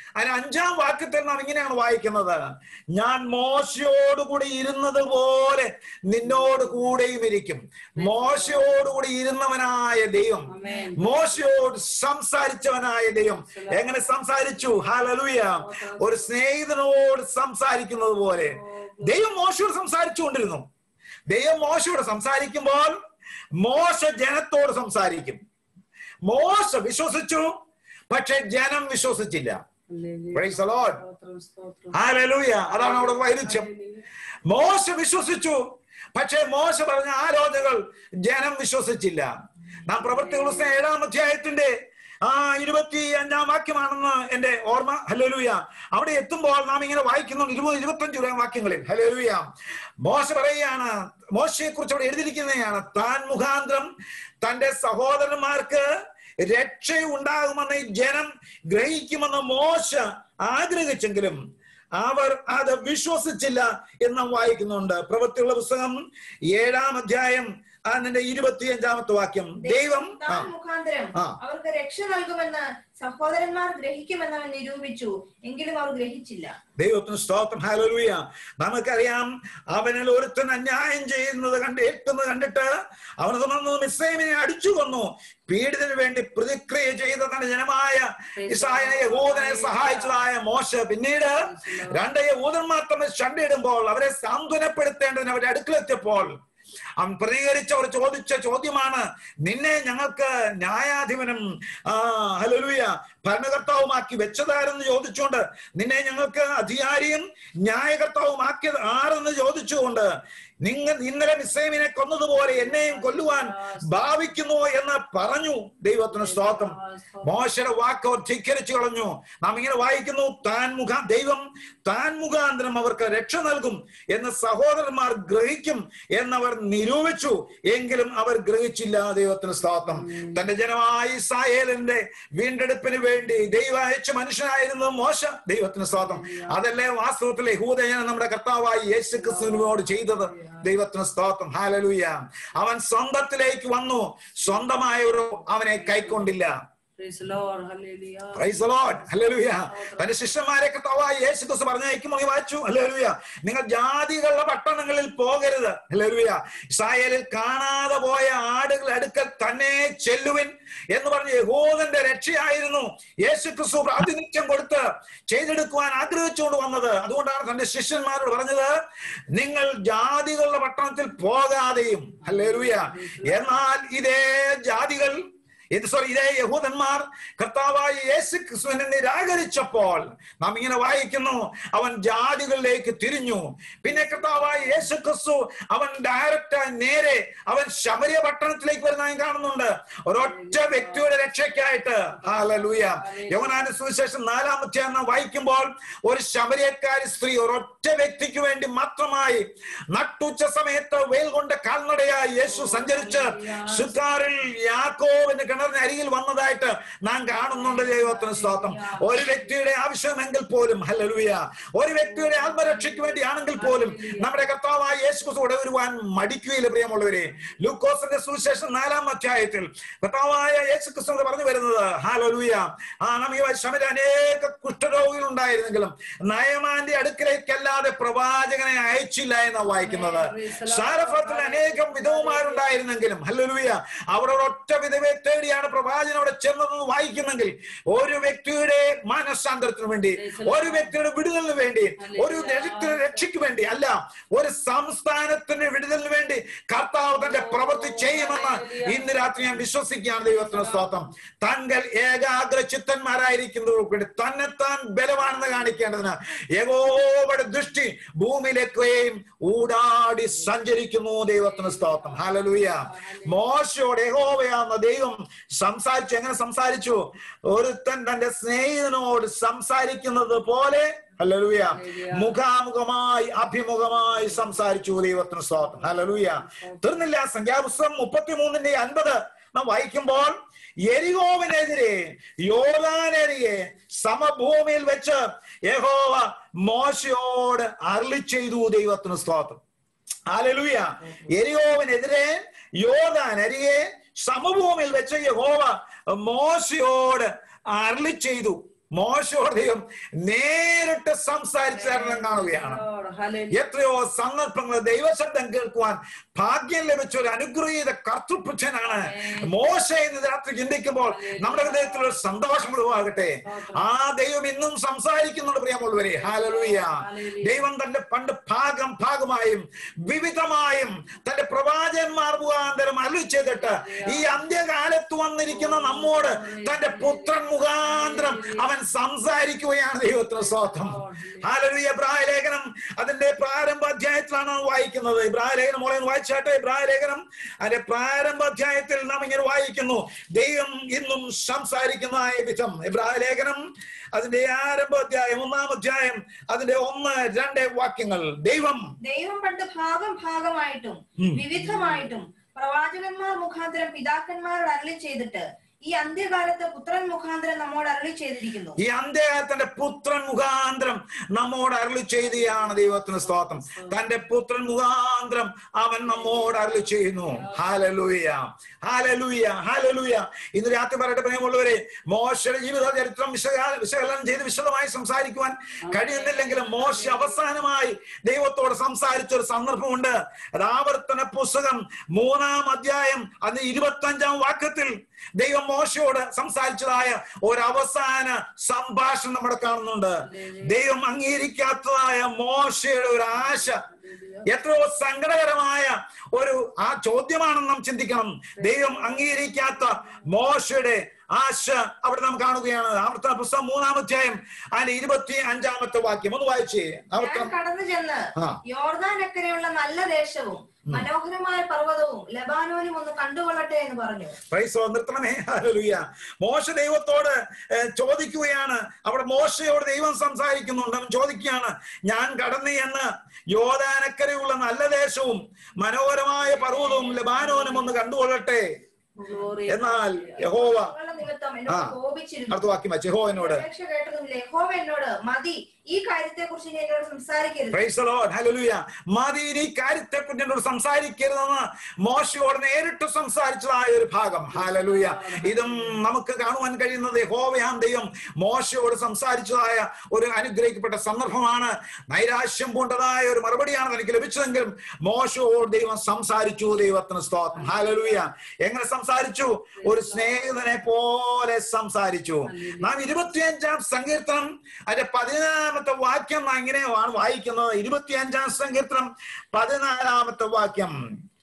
അതിന് അഞ്ചാം വാക്യത്തിൽ നാം ഇങ്ങനെയാണ് വായിക്കുന്നത്, ഞാൻ മോശയോടുകൂടി ഇരുന്നത് പോലെ നിന്നോട് കൂടെയും ഇരിക്കും. മോശയോടുകൂടി ഇരുന്നവനായ ദൈവം, മോശയോട് സംസാരിച്ചവനായ ദൈവം എങ്ങനെ സംസാരിച്ചു? ഹല്ലേലൂയ. ഒരു സ്നേഹിതനോട് സംസാരിക്കുന്നത് പോലെ ദൈവം മോശയോട് സംസാരിച്ചുകൊണ്ടിരുന്നു. ദൈവം മോശയോട് സംസാരിക്കുമ്പോൾ മോശ ജനത്തോട് സംസാരിക്കും. മോശ വിശ്വസിച്ചു, പക്ഷെ ജനം വിശ്വസിച്ചില്ല. Praise the Lord. Hallelujah. അതാണ് അവിടെ വൈരുദ്ധ്യം. മോശ വിശ്വസിച്ചു, പക്ഷെ മോശ പറഞ്ഞ ആലോചനകൾ ജനം വിശ്വസിച്ചില്ല. നാം പ്രവൃത്തികൾ ഏഴാം അധ്യായത്തിന്റെ ആ ഇരുപത്തി അഞ്ചാം വാക്യമാണെന്ന് എന്റെ ഓർമ്മ. ഹല്ലേലൂയ. അവിടെ എത്തുമ്പോൾ നാം ഇങ്ങനെ വായിക്കുന്നു ഇരുപത് ഇരുപത്തഞ്ച് വാക്യങ്ങളിൽ. ഹല്ലേലൂയ. മോശ പറയുകയാണ്, മോശയെ കുറിച്ച് അവിടെ എഴുതിയിരിക്കുന്നതാണ്, താൻ മുഖാന്തരം തന്റെ സഹോദരന്മാർക്ക് രക്ഷ ഉണ്ടാകുമെന്ന് ജനം ഗ്രഹിക്കുമെന്ന് മോശ ആഗ്രഹിച്ചെങ്കിലും അവർ അത് വിശ്വസിച്ചില്ല എന്ന് വായിക്കുന്നുണ്ട്. പ്രവൃത്തിയുള്ള പുസ്തകം ഏഴാം അധ്യായം അതിന്റെ ഇരുപത്തിയഞ്ചാമത്തെ വാക്യം, ദൈവം മുഖാന്തരം അവർക്ക് രക്ഷ നൽകുമെന്ന് സഹോദരന്മാർ ഗ്രഹിക്കുമെന്ന് അവൻ നിരൂപിച്ചു, എങ്കിലും അവർ ഗ്രഹിച്ചില്ല. ദൈവത്തിന് സ്തോത്രം. ഹല്ലേലൂയ. നമുക്കറിയാം, അവനിൽ ഒരുത്തൻ അന്യായം ചെയ്യുന്നത് കണ്ട് ഏൽക്കുന്നത് കണ്ടിട്ട് അവനത് വന്നു മിസ്രയീമിനെ അടിച്ചു കൊന്നു. പീഡിതന് വേണ്ടി പ്രതിക്രിയ ചെയ്ത തന്റെ ജനമായ ഇസ്രായേലിനെ യഹൂദനെ സഹായിച്ചതായ മോശ പിന്നീട് രണ്ട് യഹൂദന്മാർ തമ്മിൽ ശണ്ടയിടുമ്പോൾ അവരെ സാന്ത്വനപ്പെടുത്തേണ്ടതിന് അവരുടെ അടുക്കലെത്തിയപ്പോൾ അവൻ പ്രതികരിച്ച ഒരു ചോദിച്ച ചോദ്യമാണ്, നിന്നെ ഞങ്ങൾക്ക് ന്യായാധിപനും ആ ഹല്ലേലൂയ ഭരണകർത്താവുമാക്കി വെച്ചതാരെന്ന് ചോദിച്ചുകൊണ്ട്, നിന്നെ ഞങ്ങൾക്ക് അധികാരിയും ന്യായകർത്താവുമാക്കിയത് ആരെന്ന് ചോദിച്ചുകൊണ്ട്, നിങ്ങൾ ഇന്നലെ മിസ്രയീമിനെ കൊന്നതുപോലെ എന്നെയും കൊല്ലുവാൻ ഭാവിക്കുന്നു എന്ന് പറഞ്ഞു. ദൈവത്തിന് സ്തോത്രം. മോശയുടെ വാക്ക് അവർ ധിക്കരിച്ചു കളഞ്ഞു. നാം ഇങ്ങനെ വായിക്കുന്നു, താൻ മുഖ ദൈവം താൻ മുഖാന്തരം അവർക്ക് രക്ഷ നൽകും എന്ന് സഹോദരന്മാർ ഗ്രഹിക്കും എന്നവർ നിരൂപിച്ചു, എങ്കിലും അവർ ഗ്രഹിച്ചില്ല. ദൈവത്തിന് സ്തോത്രം. തന്റെ ജനമായ ഇസ്രായേലിന്റെ വീണ്ടെടുപ്പിന് വേണ്ടി ദൈവം അയച്ച മനുഷ്യനായിരുന്നു മോശ. ദൈവത്തിന് സ്തോത്രം. അതല്ലേ വാസ്തവത്തിൽ യഹൂദജനം നമ്മുടെ കർത്താവായ യേശു ക്രിസ്തുവിനോട് ചെയ്തത്. ദൈവത്തിന് സ്തോത്രം. ഹല്ലേലൂയ. അവൻ സ്വന്തത്തിലേക്ക് വന്നു, സ്വന്തമായവരോ അവനെ കൈക്കൊണ്ടില്ല. Praise the Lord. Hallelujah. Praise the Lord. Hallelujah. തന്റെ ശിഷ്യന്മാരെ കർത്താവായ യേശു ക്രിസ്തു പറഞ്ഞയക്കുമ്പോൾ വായിച്ചു, ഹല്ലേലൂയ, നിങ്ങൾ ജാതികളുടെ പട്ടണങ്ങളിൽ പോകരുത്. ഹല്ലേലൂയ. ഇസ്രായേലിൽ കാണാതെ പോയ ആടുകൾ അടുക്കൽ തന്നെ ചെല്ലുവിൻ എന്ന് പറഞ്ഞ് യഹൂദന്റെ രക്ഷയായിരുന്നു യേശു ക്രിസ്തു പ്രാതിനിധ്യം കൊടുത്ത് ചെയ്തെടുക്കുവാൻ ആഗ്രഹിച്ചുകൊണ്ട് വന്നത്. അതുകൊണ്ടാണ് തന്റെ ശിഷ്യന്മാരോട് പറഞ്ഞത്, നിങ്ങൾ ജാതികളുടെ പട്ടണത്തിൽ പോകാതെയും. ഹല്ലേലൂയ. എന്നാൽ ഇതേ ജാതികൾ ഇത് സോറി ഇതേ യഹൂദന്മാർ കർത്താവായ യേശു ക്രിസ്തുവിനെ നിരാകരിച്ചപ്പോൾ നാം ഇങ്ങനെ വായിക്കുന്നു, അവൻ ജാതികളിലേക്ക് തിരിഞ്ഞു. പിന്നെ കർത്താവായ യേശു ക്രിസ്തു അവൻ ഡയറക്റ്റ് നേരെ അവൻ ശമരിയ പട്ടണത്തിലേക്ക് വരുന്നതായി കാണുന്നുണ്ട്, ഒരൊറ്റ വ്യക്തിയുടെ രക്ഷയ്ക്കായിട്ട്. ഹല്ലേലൂയ. യോഹന്നാന്റെ സുവിശേഷം നാലാമത്തെ നാം വായിക്കുമ്പോൾ ഒരു ശമരിയക്കാരി സ്ത്രീ ഒരൊറ്റ വ്യക്തിക്ക് വേണ്ടി മാത്രമായി നട്ടുച്ച സമയത്ത് വെയിൽ കൊണ്ട് കാൽനടയായി യേശു സഞ്ചരിച്ച് സുക്കാറിൽ യാക്കോബിന്റെ കിണറിന് അരികിൽ വന്നതായിട്ട് നാം കാണുന്നുണ്ട്. ദൈവത്തിന് സ്തോത്രം. ഒരു വ്യക്തിയുടെ ആവശ്യമെങ്കിൽ പോലും, ഹല്ലേലൂയ, ഒരു വ്യക്തിയുടെ ആത്മരക്ഷയ്ക്ക് വേണ്ടിയാണെങ്കിൽ പോലും നമ്മുടെ കർത്താവായ യേശു ക്രിസ്തു ഇവിടെ വരുവാൻ മടിക്കുകയില്ല. പ്രിയമുള്ളവരെ, ലൂക്കോസിന്റെ സുവിശേഷം നാലാം അധ്യായത്തിൽ കർത്താവായ യേശു ക്രിസ്തു പറഞ്ഞു വരുന്നത്, ഹല്ലേലൂയ, ആ നാം ഈ ശമരിൽ അനേക കുഷ്ഠരോഗികൾ ഉണ്ടായിരുന്നെങ്കിലും നയമാന്റെ അടുക്കലേക്കല്ലാതെ പ്രവാചകനെ അയച്ചില്ല എന്നാണ് വായിക്കുന്നത്. സാരഫത്തിൽ അനേകം വിധവമാരുണ്ടായിരുന്നെങ്കിലും, ഹല്ലേലൂയ, അവർ ഒറ്റ വിധവയെ തേടിയാണ് പ്രവാചകൻ അവിടെ ചെന്നതെന്ന് വായിക്കുന്നെങ്കിൽ ഒരു വ്യക്തിയുടെ മാനസാന്തരത്തിന് വേണ്ടി, ഒരു വ്യക്തിയുടെ വിടുതലിന് വേണ്ടി, ഒരു വ്യക്തിയുടെ രക്ഷയ്ക്ക് വേണ്ടി അല്ല, ഒരു സംസ്ഥാനത്തിന്റെ വിടുതലിന് വേണ്ടി കർത്താവ് തന്റെ പ്രവൃത്തി ചെയ്യുമെന്ന് ഇന്ന് രാത്രി ഞാൻ വിശ്വസിക്കുകയാണ്. ദൈവത്തിന് സ്തോത്രം. തങ്ങൾ ഏകാഗ്രചിത്തന്മാരായിരിക്കുന്നവർക്ക് വേണ്ടി തന്നെത്താൻ ബലമാണെന്ന് കാണിക്കേണ്ടതിന് യഹോവയുടെ ദൃഷ്ടി ഭൂമിയിലേക്കും ഊടാടി സഞ്ചരിക്കുന്നു. ദൈവത്തിന് സ്തോത്രം. ഹല്ലേലൂയ. മോശയോട് യഹോവയാകുന്ന ദൈവം സംസാരിച്ചു. എങ്ങനെ സംസാരിച്ചു? ഒരുത്തൻ തന്റെ സ്നേഹിതനോട് സംസാരിക്കുന്നത് പോലെ, ഹല്ലേലൂയ, മുഖാമുഖമായി അഭിമുഖമായി സംസാരിച്ചു. ദൈവത്തിന് സ്തോത്രം. ഹല്ലേലൂയ. തീർന്നില്ല. സംഖ്യാപുസ്തകം മുപ്പത്തിമൂന്നിന്റെ അൻപത് നാം വായിക്കുമ്പോൾ, യെരിഹോവിനെതിരെ യോർദാനെതിരെ സമഭൂമിയിൽ വെച്ച് യഹോവ മോശയോട് അരുളി ചെയ്തു. ദൈവത്തിന് സ്തോത്രം. ഹല്ലേലൂയ. യെരിഹോവിനെതിരെ യോർദാനരികെ സമഭൂമിയിൽ വെച്ച് യഹോവ മോശയോട് അരുളി ചെയ്തു. മോശയോട് ദൈവം നേരിട്ട് സംസാരിച്ചായിരുന്നു കാണുകയാണ്. എത്രയോ സന്ദർഭങ്ങൾ ദൈവശബ്ദം കേൾക്കുവാൻ ഭാഗ്യം ലഭിച്ച ഒരു അനുഗ്രഹീത കർത്തൃപുത്രനാണ് മോശ എന്ന് രാത്രി ചിന്തിക്കുമ്പോൾ നമ്മുടെ ഹൃദയത്തിൽ ഒരു സന്തോഷം ഉളവാകട്ടെ. ആ ദൈവം ഇന്നും സംസാരിക്കുന്നുണ്ട് പ്രിയമുള്ളവരെ. ഹല്ലേലൂയ. ദൈവം തന്റെ പണ്ട് ഭാഗം ഭാഗമായും വിവിധമായും തന്റെ പ്രവാചകന്മാർ മുഖാന്തരം അരുളി ചെയ്തിട്ട് ഈ അന്ത്യകാലത്ത് വന്നിരിക്കുന്ന നമ്മോട് തന്റെ പുത്രൻ മുഖാന്തരം അവൻ സംസാരിക്കുകയാണ്. ദൈവത്തിന് സ്തോത്രം. ഹല്ലേലൂയ. ഇബ്രായ ലേഖനം അതിന്റെ പ്രാരംഭ അധ്യായത്തിലാണ് വായിക്കുന്നത്. ഇബ്രായ ലേഖനം മോളെ വായിച്ചാട്ടെ. ഇബ്രായ ലേഖനം അതിന്റെ പ്രാരംഭ അധ്യായത്തിൽ നാം ഇങ്ങനെ വായിക്കുന്നു, ദൈവം ഇന്നും സംസാരിക്കുന്നതായ വിധം. ഇബ്രായ ലേഖനം അതിന്റെ ആരംഭ അധ്യായം ഒന്നാം അധ്യായം അതിന്റെ ഒന്ന് രണ്ട് വാക്യങ്ങൾ. ദൈവം ദൈവം പണ്ട് ഭാഗം ഭാഗമായിട്ടും വിവിധമായിട്ടും പ്രവാചകന്മാർ മുഖാന്തരം പിതാക്കന്മാരോട് അരുളി ചെയ്തിട്ട് ഈ അന്ത്യകാലത്ത് പുത്രൻ മുഖാന്തരം നമ്മോട് അരുളി ചെയ്തിരിക്കുന്നു. ഈ അന്ത്യകാലത്തിന്റെ പുത്രൻ മുഖാന്തരം നമ്മോട് അരുളി ചെയ്തിയാണ്. ദൈവത്തിന് സ്തോത്രം. തന്റെ പുത്രൻ മുഖാന്തരം അവൻ നമ്മോട് അരുളി ചെയ്യുന്നു. ഹല്ലേലൂയ, ഹല്ലേലൂയ, ഹല്ലേലൂയ. ഇന്ന് രാത്രി പറയട്ടെ പ്രിയമുള്ളവരെ, മോശയുടെ ജീവിത ചരിത്രം വിശകലനം ചെയ്ത് വിശദമായി സംസാരിക്കുവാൻ കഴിയുന്നില്ലെങ്കിലും മോശ അവസാനമായി ദൈവത്തോട് സംസാരിച്ച ഒരു സന്ദർഭമുണ്ട്. അത് ആവർത്തന പുസ്തകം മൂന്നാം അധ്യായം അതിന് ഇരുപത്തി അഞ്ചാം വാക്യത്തിൽ ദൈവം മോശയോട് സംസാരിച്ചതായ ഒരു അവസാന സംഭാഷണം നമ്മുടെ കാണുന്നുണ്ട്. ദൈവം അംഗീകരിക്കാത്തതായ മോശയുടെ ഒരു ആശ എത്രയോ സങ്കടകരമായ ഒരു ആ ചോദ്യമാണെന്ന് നാം ചിന്തിക്കണം. ദൈവം അംഗീകരിക്കാത്ത മോശയുടെ ആശ അവിടെ നാം കാണുകയാണ്. ആവർത്തന പുസ്തകം മൂന്നാം അധ്യായം അതിന്റെ ഇരുപത്തി അഞ്ചാമത്തെ വാക്യം ഒന്ന് വായിച്ചേ. കടന്നു ചെന്ന് യോർദാനക്കരെയുള്ള നല്ല ദേശവും മനോഹരമായ പർവ്വതവും ലബാനോനും ഒന്ന് കണ്ടുകൊള്ളട്ടെ എന്ന് പറഞ്ഞു. പ്രൈസ് നിർത്തണമേ. ഹല്ലേലൂയ. മോശ ദൈവത്തോട് ചോദിക്കുകയാണ്. അവിടെ മോശയോട് ദൈവം സംസാരിക്കുന്നുണ്ട്. അവൻ ചോദിക്കുകയാണ്, ഞാൻ കടന്നു എന്ന് യോർദാനക്കരെയുള്ള നല്ല ദേശവും മനോഹരമായ പർവ്വതവും ലബാനോനും ഒന്ന് കണ്ടുകൊള്ളട്ടെ. എന്നാൽ യഹോവ അടുത്ത വാക്യം വെച്ച് യഹോവ എന്നോട് യഹോവ എന്നോട് മതി, ഈ കാര്യത്തെ കുറിച്ച് എന്നോട് സംസാരിക്കരുത്. Praise the Lord. ഹല്ലേലൂയ. മതി, ഈ കാര്യത്തെ കുറിച്ച് എന്നോട് സംസാരിക്കരുതെന്ന് മോശയോട് നേരിട്ട് സംസാരിച്ചതായ ഒരു ഭാഗം. ഹല്ലേലൂയ. ഇതും നമുക്ക് കാണുവാൻ കഴിയുന്നത് യഹോവയാം ദൈവം മോശയോട് സംസാരിച്ചതായ ഒരു അനുഗ്രഹിക്കപ്പെട്ട സന്ദർഭമാണ്. നൈരാശ്യം പൂണ്ടതായ ഒരു മറുപടിയാണ് എനിക്ക് ലഭിച്ചതെങ്കിലും മോശയോട് ദൈവം സംസാരിച്ചു. ദൈവത്തിന് സ്തോത്രം. ഹല്ലേലൂയ. എങ്ങനെ സംസാരിച്ചു? ഒരു സ്നേഹിതനെ പോലെ സംസാരിച്ചു. നാം ഇരുപത്തിയഞ്ചാം സങ്കീർത്തനം അതിന്റെ പതിനാലാമത്തെ വാക്യം ഇങ്ങനെയാണ് വായിക്കുന്നത്. ഇരുപത്തിയഞ്ചാം സങ്കീർത്തനം പതിനാലാമത്തെ വാക്യം.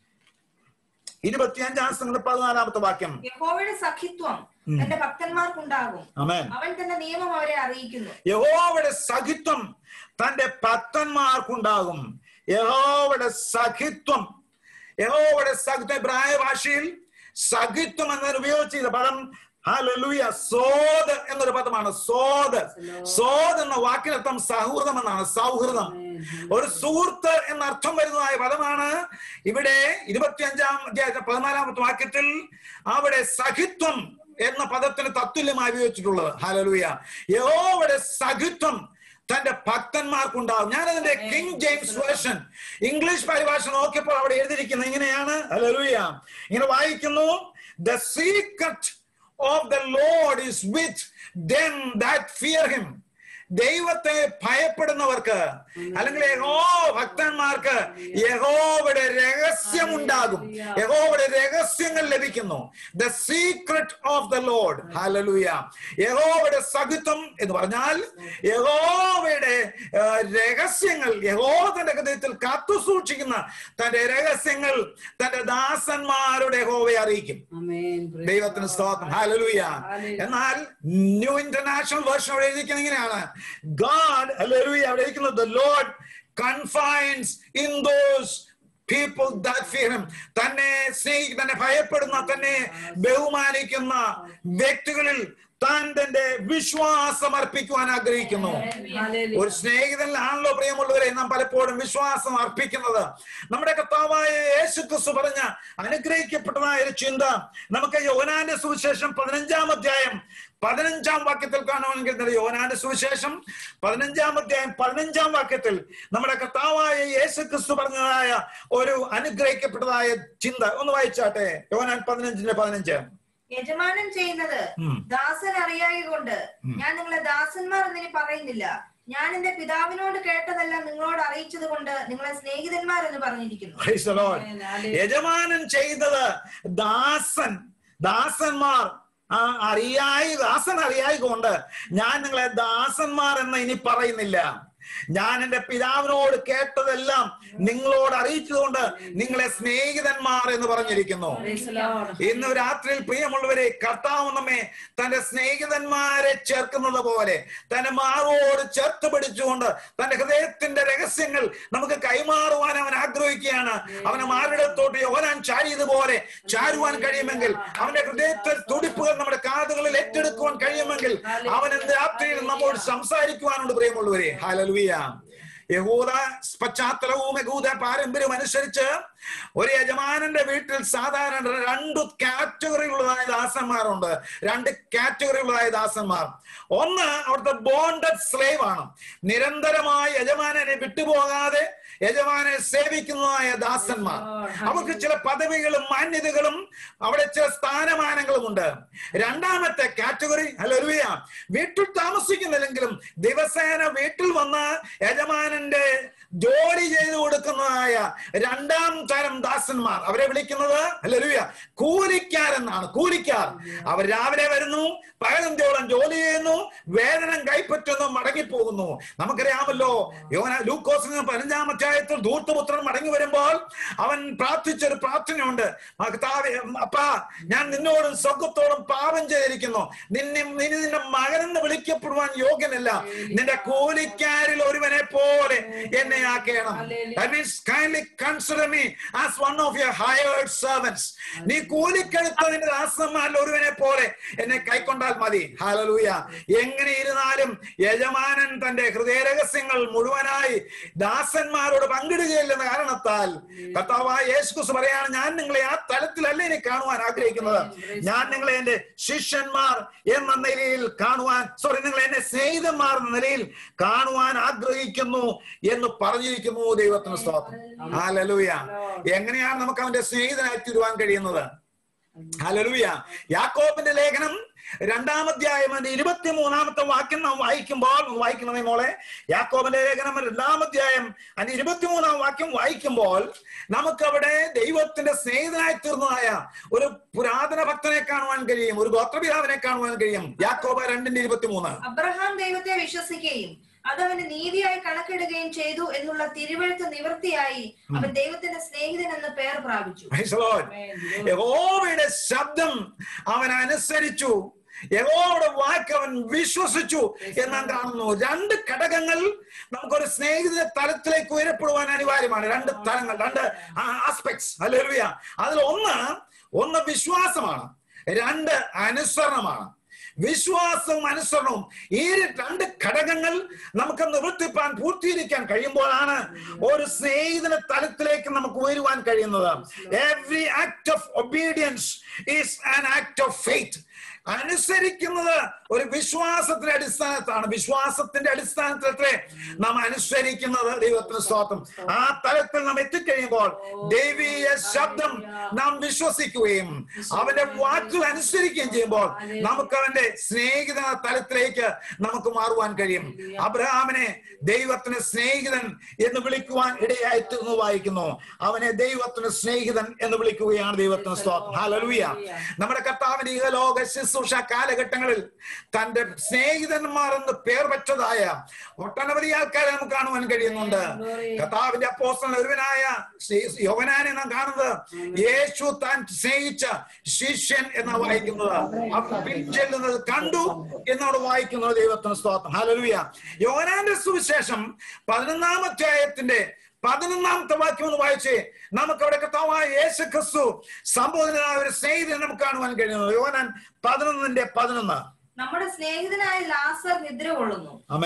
ഇരുപത്തിയഞ്ചാം സങ്കീർത്തനം പതിനാലാമത്തെ വാക്യം. യഹോവയുടെ സഖിത്വം തന്റെ ഭക്തന്മാർക്കുണ്ടാകും, അവൻ തന്റെ നിയമം അവരെ അറിയിക്കുന്നു. യഹോവയുടെ സഖിത്വം തന്റെ ഭക്തന്മാർക്കുണ്ടാകും. യഹോവയുടെ സഖിത്വം, യഹോവയുടെ സഖിത്വം ഇബ്രായ ഭാഷയിൽ സഖിത്വം എന്നതിന് ഉപയോഗിച്ച പദം ഹല്ലേലൂയ സോദ് എന്നൊരു പദമാണ്. സോദ് സോദ് എന്ന വാക്കിനർത്ഥം സൗഹൃദം എന്നാണ്. സൗഹൃദം, ഒരു സുഹൃത്ത് എന്ന അർത്ഥം വരുന്നതായ പദമാണ് ഇവിടെ ഇരുപത്തിയഞ്ചാം അധ്യായത്തിലെ പതിനാലാമത്തെ വാക്യത്തിൽ അവിടെ സഖിത്വം എന്ന പദത്തിന് തത്തുല്യമായി ഉപയോഗിച്ചിട്ടുള്ളത്. ഹല്ലേലൂയ. യഹോവയുടെ സഖിത്വം തന്റെ ഭക്തന്മാർക്കുണ്ടാവും. ഞാനതിന്റെ കിങ് ജെയിംസ് വേർഷൻ ഇംഗ്ലീഷ് പരിഭാഷ നോക്കിയപ്പോൾ അവിടെ എഴുതിയിരിക്കുന്നത് ഇങ്ങനെയാണ്. ഹല്ലേലൂയ. ഇങ്ങനെ വായിക്കുന്നു, the secret of the Lord is with them that fear him. ദൈവത്തെ ഭയപ്പെടുന്നവർക്ക് അല്ലെങ്കിൽ യഹോ ഭക്തന്മാർക്ക് യഹോവയുടെ രഹസ്യം ഉണ്ടാകും. യഹോവയുടെ രഹസ്യങ്ങൾ ലഭിക്കുന്നു. The secret of the lord. ഹല്ലേലൂയ. യഹോവയുടെ സഖിത്വം എന്ന് പറഞ്ഞാൽ യഹോവയുടെ രഹസ്യങ്ങൾ, യഹോവ തന്റെ ഹൃദയത്തിൽ കാത്തു സൂക്ഷിക്കുന്ന തന്റെ രഹസ്യങ്ങൾ തന്റെ ദാസന്മാരുടെ യഹോവയെ അറിയിക്കും. ദൈവത്തിന് സ്തോത്രം. ഹല്ലേലൂയ. എന്നാൽ ന്യൂ ഇന്റർനാഷണൽ വേർഷൻ അവിടെ എഴുതിക്കുന്നത് ഇങ്ങനെയാണ്. God, hallelujah, the Lord confines in those people that fear him. തന്നെ സ്നേഹിക്കുന്ന, തന്നെ ഭയപ്പെടുന്ന, തന്നെ ബഹുമാനിക്കുന്ന വ്യക്തികളിൽ താൻ തന്റെ വിശ്വാസം അർപ്പിക്കുവാൻ ആഗ്രഹിക്കുന്നു. ഒരു സ്നേഹിതനിലാണല്ലോ പ്രിയമുള്ളവരെ നാം പലപ്പോഴും വിശ്വാസം അർപ്പിക്കുന്നത്. നമ്മുടെ കർത്താവായ യേശുക്രിസ്തു പറഞ്ഞ അനുഗ്രഹിക്കപ്പെട്ടതായ ഒരു ചിന്ത നമുക്ക് യോഹന്നാന്റെ സുവിശേഷം പതിനഞ്ചാം അധ്യായം പതിനഞ്ചാം വാക്യത്തിൽ കാണുവാണെങ്കിൽ, യോഹന്നാന്റെ സുവിശേഷം പതിനഞ്ചാം അധ്യായം പതിനഞ്ചാം വാക്യത്തിൽ നമ്മുടെ കർത്താവായ യേശുക്രിസ്തു പറഞ്ഞതായ ഒരു അനുഗ്രഹിക്കപ്പെട്ടതായ ചിന്ത ഒന്ന് വായിച്ചാട്ടെ. യോഹന്നാൻ പതിനഞ്ചിന്റെ പതിനഞ്ച്. യജമാനൻ ചെയ്യുന്നത് ദാസൻ അറിയായകൊണ്ട് ഞാൻ നിങ്ങളെ ദാസന്മാർ എന്നിനി പറയുന്നില്ല. ഞാൻ എന്റെ പിതാവിനോട് കേട്ടതെല്ലാം നിങ്ങളോട് അറിയിച്ചത് കൊണ്ട് നിങ്ങളെ സ്നേഹിതന്മാർ എന്ന് പറഞ്ഞിരിക്കുന്നു. യജമാനൻ ചെയ്തത് ദാസൻ ദാസന്മാർ അറിയായി ദാസൻ അറിയായി കൊണ്ട് ഞാൻ നിങ്ങളെ ദാസന്മാർ എന്ന് ഇനി പറയുന്നില്ല. ഞാൻ എന്റെ പിതാവിനോട് കേട്ടതെല്ലാം നിങ്ങളോട് അറിയിച്ചതുകൊണ്ട് നിങ്ങളെ സ്നേഹിതന്മാർ എന്ന് പറഞ്ഞിരിക്കുന്നു. ഇന്ന് രാത്രിയിൽ പ്രിയമുള്ളവരെ, കർത്താവ് നമ്മെ തന്റെ സ്നേഹിതന്മാരെ ചേർക്കുന്നത് പോലെ തന്റെ മാറോട് ചേർത്ത് പിടിച്ചുകൊണ്ട് തന്റെ ഹൃദയത്തിന്റെ രഹസ്യങ്ങൾ നമുക്ക് കൈമാറുവാൻ അവൻ ആഗ്രഹിക്കുകയാണ്. അവനെ മാറിടത്തോട്ട് യോഹന്നാൻ ചാരിയതുപോലെ ചാരുവാൻ കഴിയുമെങ്കിൽ, അവന്റെ ഹൃദയത്തിൽ തുടിപ്പുകൾ നമ്മുടെ കാതുകളിൽ ഏറ്റെടുക്കുവാൻ കഴിയുമെങ്കിൽ, അവൻ ഇന്ന് രാത്രിയിൽ നമ്മോട് സംസാരിക്കുവാനുണ്ട്. പ്രിയമുള്ളവരെ, ഹല്ലേലൂയ. യഹൂദ പശ്ചാത്തലവും യഹൂദ പാരമ്പര്യവും അനുസരിച്ച് ഒരു യജമാനന്റെ വീട്ടിൽ സാധാരണ രണ്ടു കാറ്റഗറിയുള്ളതായ ദാസന്മാരുണ്ട്. രണ്ട് കാറ്റഗറിയുള്ളതായ ദാസന്മാർ. ഒന്ന് അവിടുത്തെ ബോണ്ടഡ് സ്ലേവ് ആണ്. നിരന്തരമായി യജമാനനെ വിട്ടുപോകാതെ യജമാനെ സേവിക്കുന്നതായ ദാസന്മാർ. അവർക്ക് ചില പദവികളും മാന്യതകളും അവിടെ ചില സ്ഥാനമാനങ്ങളും ഉണ്ട്. രണ്ടാമത്തെ കാറ്റഗറി, ഹല്ലേലൂയ, വീട്ടിൽ താമസിക്കുന്നില്ലെങ്കിലും ദിവസേന വീട്ടിൽ വന്ന് യജമാനന്റെ ജോലി ചെയ്തു കൊടുക്കുന്നതായ രണ്ടാം തരം ദാസന്മാർ. അവരെ വിളിക്കുന്നത് ഹല്ലേലൂയ കൂലിക്കാരെന്നാണ്. കൂലിക്കാർ. അവർ രാവിലെ വരുന്നു, പകലന്ത്യോളം ജോലി ചെയ്യുന്നു, വേതനം കൈപ്പറ്റുന്നു, മടങ്ങിപ്പോകുന്നു. നമുക്കറിയാമല്ലോ, യോന ലൂക്കോസിന് പതിനഞ്ചാം അധ്യായത്തിൽ ധൂർത്തപുത്രൻ മടങ്ങി വരുമ്പോൾ അവൻ പ്രാർത്ഥിച്ചൊരു പ്രാർത്ഥനയുണ്ട്. അപ്പാ, ഞാൻ നിന്നോടും സ്വർഗ്ഗത്തോടും പാപം ചെയ്തിരിക്കുന്നു, നിന്നെ നിന്നെ നിന്റെ മകനെന്ന് വിളിക്കപ്പെടുവാൻ യോഗ്യനല്ല, നിന്റെ കൂലിക്കാരിൽ ഒരുവനെ പോലെ എന്നെ ആക്കണം. That means kindly consider me as one of your hired servants. നീ കൂലിക്കെടുത്തതിന്റെ ദാസന്മാരിൽ ഒരുവനെ പോലെ എന്നെ കൈക്കൊണ്ടാൽ മതി. ഹല്ലേലൂയ. എങ്ങനെ ഇരുന്നാലും യജമാനൻ തന്റെ ഹൃദയ രഹസ്യങ്ങൾ മുഴുവനായി ദാസന്മാരോട് പങ്കിടുകയില്ലെന്ന കാരണത്താൽ കർത്താവായ യേശുക്രിസ്തു പറയാണ്, ഞാൻ നിങ്ങളെ ആ തലത്തിലല്ല ഇനി കാണുവാൻ ആഗ്രഹിക്കുന്നത്, ഞാൻ നിങ്ങളെ എന്റെ ശിഷ്യന്മാർ എന്ന നിലയിൽ കാണുവാൻ സോറി നിങ്ങളെ എന്റെ സ്നേഹിതന്മാർ എന്ന നിലയിൽ കാണുവാൻ ആഗ്രഹിക്കുന്നു എന്ന് പറഞ്ഞിരിക്കുന്നു. ദൈവത്തിന് സ്തോത്രം. ഹല്ലേലൂയ. എങ്ങനെയാണ് നമുക്ക് അവന്റെ സ്നേഹിതനായി തീരുവാൻ കഴിയുന്നത്? ഹല്ലേലൂയ. യാക്കോബിന്റെ ലേഖനം രണ്ടാമധ്യായം അതിന്റെ ഇരുപത്തി മൂന്നാമത്തെ വാക്യം നാം വായിക്കുമ്പോൾ, വായിക്കണമേ മോളെ, യാക്കോബിന്റെ ലേഖനം രണ്ടാമധ്യായം അതിന്റെ ഇരുപത്തിമൂന്നാം വാക്യം വായിക്കുമ്പോൾ നമുക്കവിടെ ദൈവത്തിന്റെ സ്നേഹിതനായി തീർന്നതായ ഒരു പുരാതന ഭക്തനെ കാണുവാൻ കഴിയും, ഒരു ഗോത്രപിതാവിനെ കാണുവാൻ കഴിയും. യാക്കോബ് രണ്ടിന്റെ ഇരുപത്തിമൂന്ന്. അബ്രഹാം ദൈവത്തെ വിശ്വസിക്കുകയും അതവന് നീതിയായി കണക്കിടുകയും ചെയ്തു എന്നുള്ള തിരുവെഴുത്ത് നിവൃത്തിയായി അവൻ ദൈവത്തിന്റെ സ്നേഹിതൻ എന്ന പേർ പ്രാപിച്ചു. യഹോവയുടെ ശബ്ദം അവൻ അനുസരിച്ചു, യഹോവയുടെ വാക്ക് അവൻ വിശ്വസിച്ചു എന്ന് കാണുന്നു. രണ്ട് ഘടകങ്ങൾ നമുക്കൊരു സ്നേഹിത തലത്തിലേക്ക് ഉയരപ്പെടുവാൻ അനിവാര്യമാണ്. രണ്ട് തലങ്ങൾ, രണ്ട് ആസ്പെക്ട്സ്. ഹല്ലേലൂയ. അതിൽ ഒന്ന് ഒന്ന് വിശ്വാസമാണ്, രണ്ട് അനുസരണമാണ്. വിശ്വാസവും അനുസരണവും, ഈ രണ്ട് ഘടകങ്ങൾ നമുക്ക് നിവർത്തിപ്പാൻ പൂർത്തീകരിക്കാൻ കഴിയുമ്പോഴാണ് ഒരു സ്നേഹിതന തലത്തിലേക്ക് നമുക്ക് ഉയരുവാൻ കഴിയുന്നത്. Every act of obedience is an act of faith. അനുസരിക്കുന്നത് ഒരു വിശ്വാസത്തിന്റെ അടിസ്ഥാനത്താണ്. വിശ്വാസത്തിന്റെ അടിസ്ഥാനത്തിലത്രേ നാം അനുസരിക്കുന്നത്. ദൈവത്തിന് സ്തോത്രം. ആ തലത്തിൽ നാം എത്തിക്കഴിയുമ്പോൾ ദൈവീയ ശബ്ദം നാം വിശ്വസിക്കുകയും അവന്റെ വാക്കുകൾ അനുസരിക്കുകയും ചെയ്യുമ്പോൾ നമുക്ക് അവന്റെ സ്നേഹിത തലത്തിലേക്ക് നമുക്ക് മാറുവാൻ കഴിയും. അബ്രഹാമിനെ ദൈവത്തിന് സ്നേഹിതൻ എന്ന് വിളിക്കുവാൻ ഇടയായിട്ടെന്ന് വായിക്കുന്നു. അവനെ ദൈവത്തിന് സ്നേഹിതൻ എന്ന് വിളിക്കുകയാണ്. ദൈവത്തിന് സ്തോത്രം. ഹല്ലേലൂയ. നമ്മുടെ കർത്താവിന്റെ ഈ ലോക ശുശ്രൂഷ കാലഘട്ടങ്ങളിൽ തന്റെ സ്നേഹിതന്മാർ എന്ന് പേർ വെച്ചതായ ഒട്ടനവധി ആൾക്കാരെ നമുക്ക് കാണുവാൻ കഴിയുന്നുണ്ട്. കർത്താവിന്റെ അപ്പോസ്തലൻ ഒരുവനായ യോഹന്നാനെ നാം കാണുന്നത് യേശു താൻ സ്നേഹിച്ച ശിഷ്യൻ എന്നാണ് വായിക്കുന്നത്. പിൻചെല്ലുന്നത് കണ്ടു എന്നാണ് വായിക്കുന്നത്. ദൈവത്തിന് സ്തോത്രം. ഹല്ലേലൂയ. യോഹന്നാന്റെ സുവിശേഷം പതിനൊന്നാം അധ്യായത്തിന്റെ പതിനൊന്നാമത്തെ വാക്യം ഒന്ന് വായിച്ചേ. നമുക്ക് അവിടെ കർത്താവായ യേശു ക്രിസ്തു സംബോധനായ ഒരു സ്നേഹിതനെ നമുക്ക് കാണുവാൻ കഴിയുന്നത്. യോഹന്നാൻ പതിനൊന്നിന്റെ പതിനൊന്ന്. നമ്മുടെ സ്നേഹിതനായ ലാസർ നിദ്ര കൊള്ളുന്നു. ആമേൻ.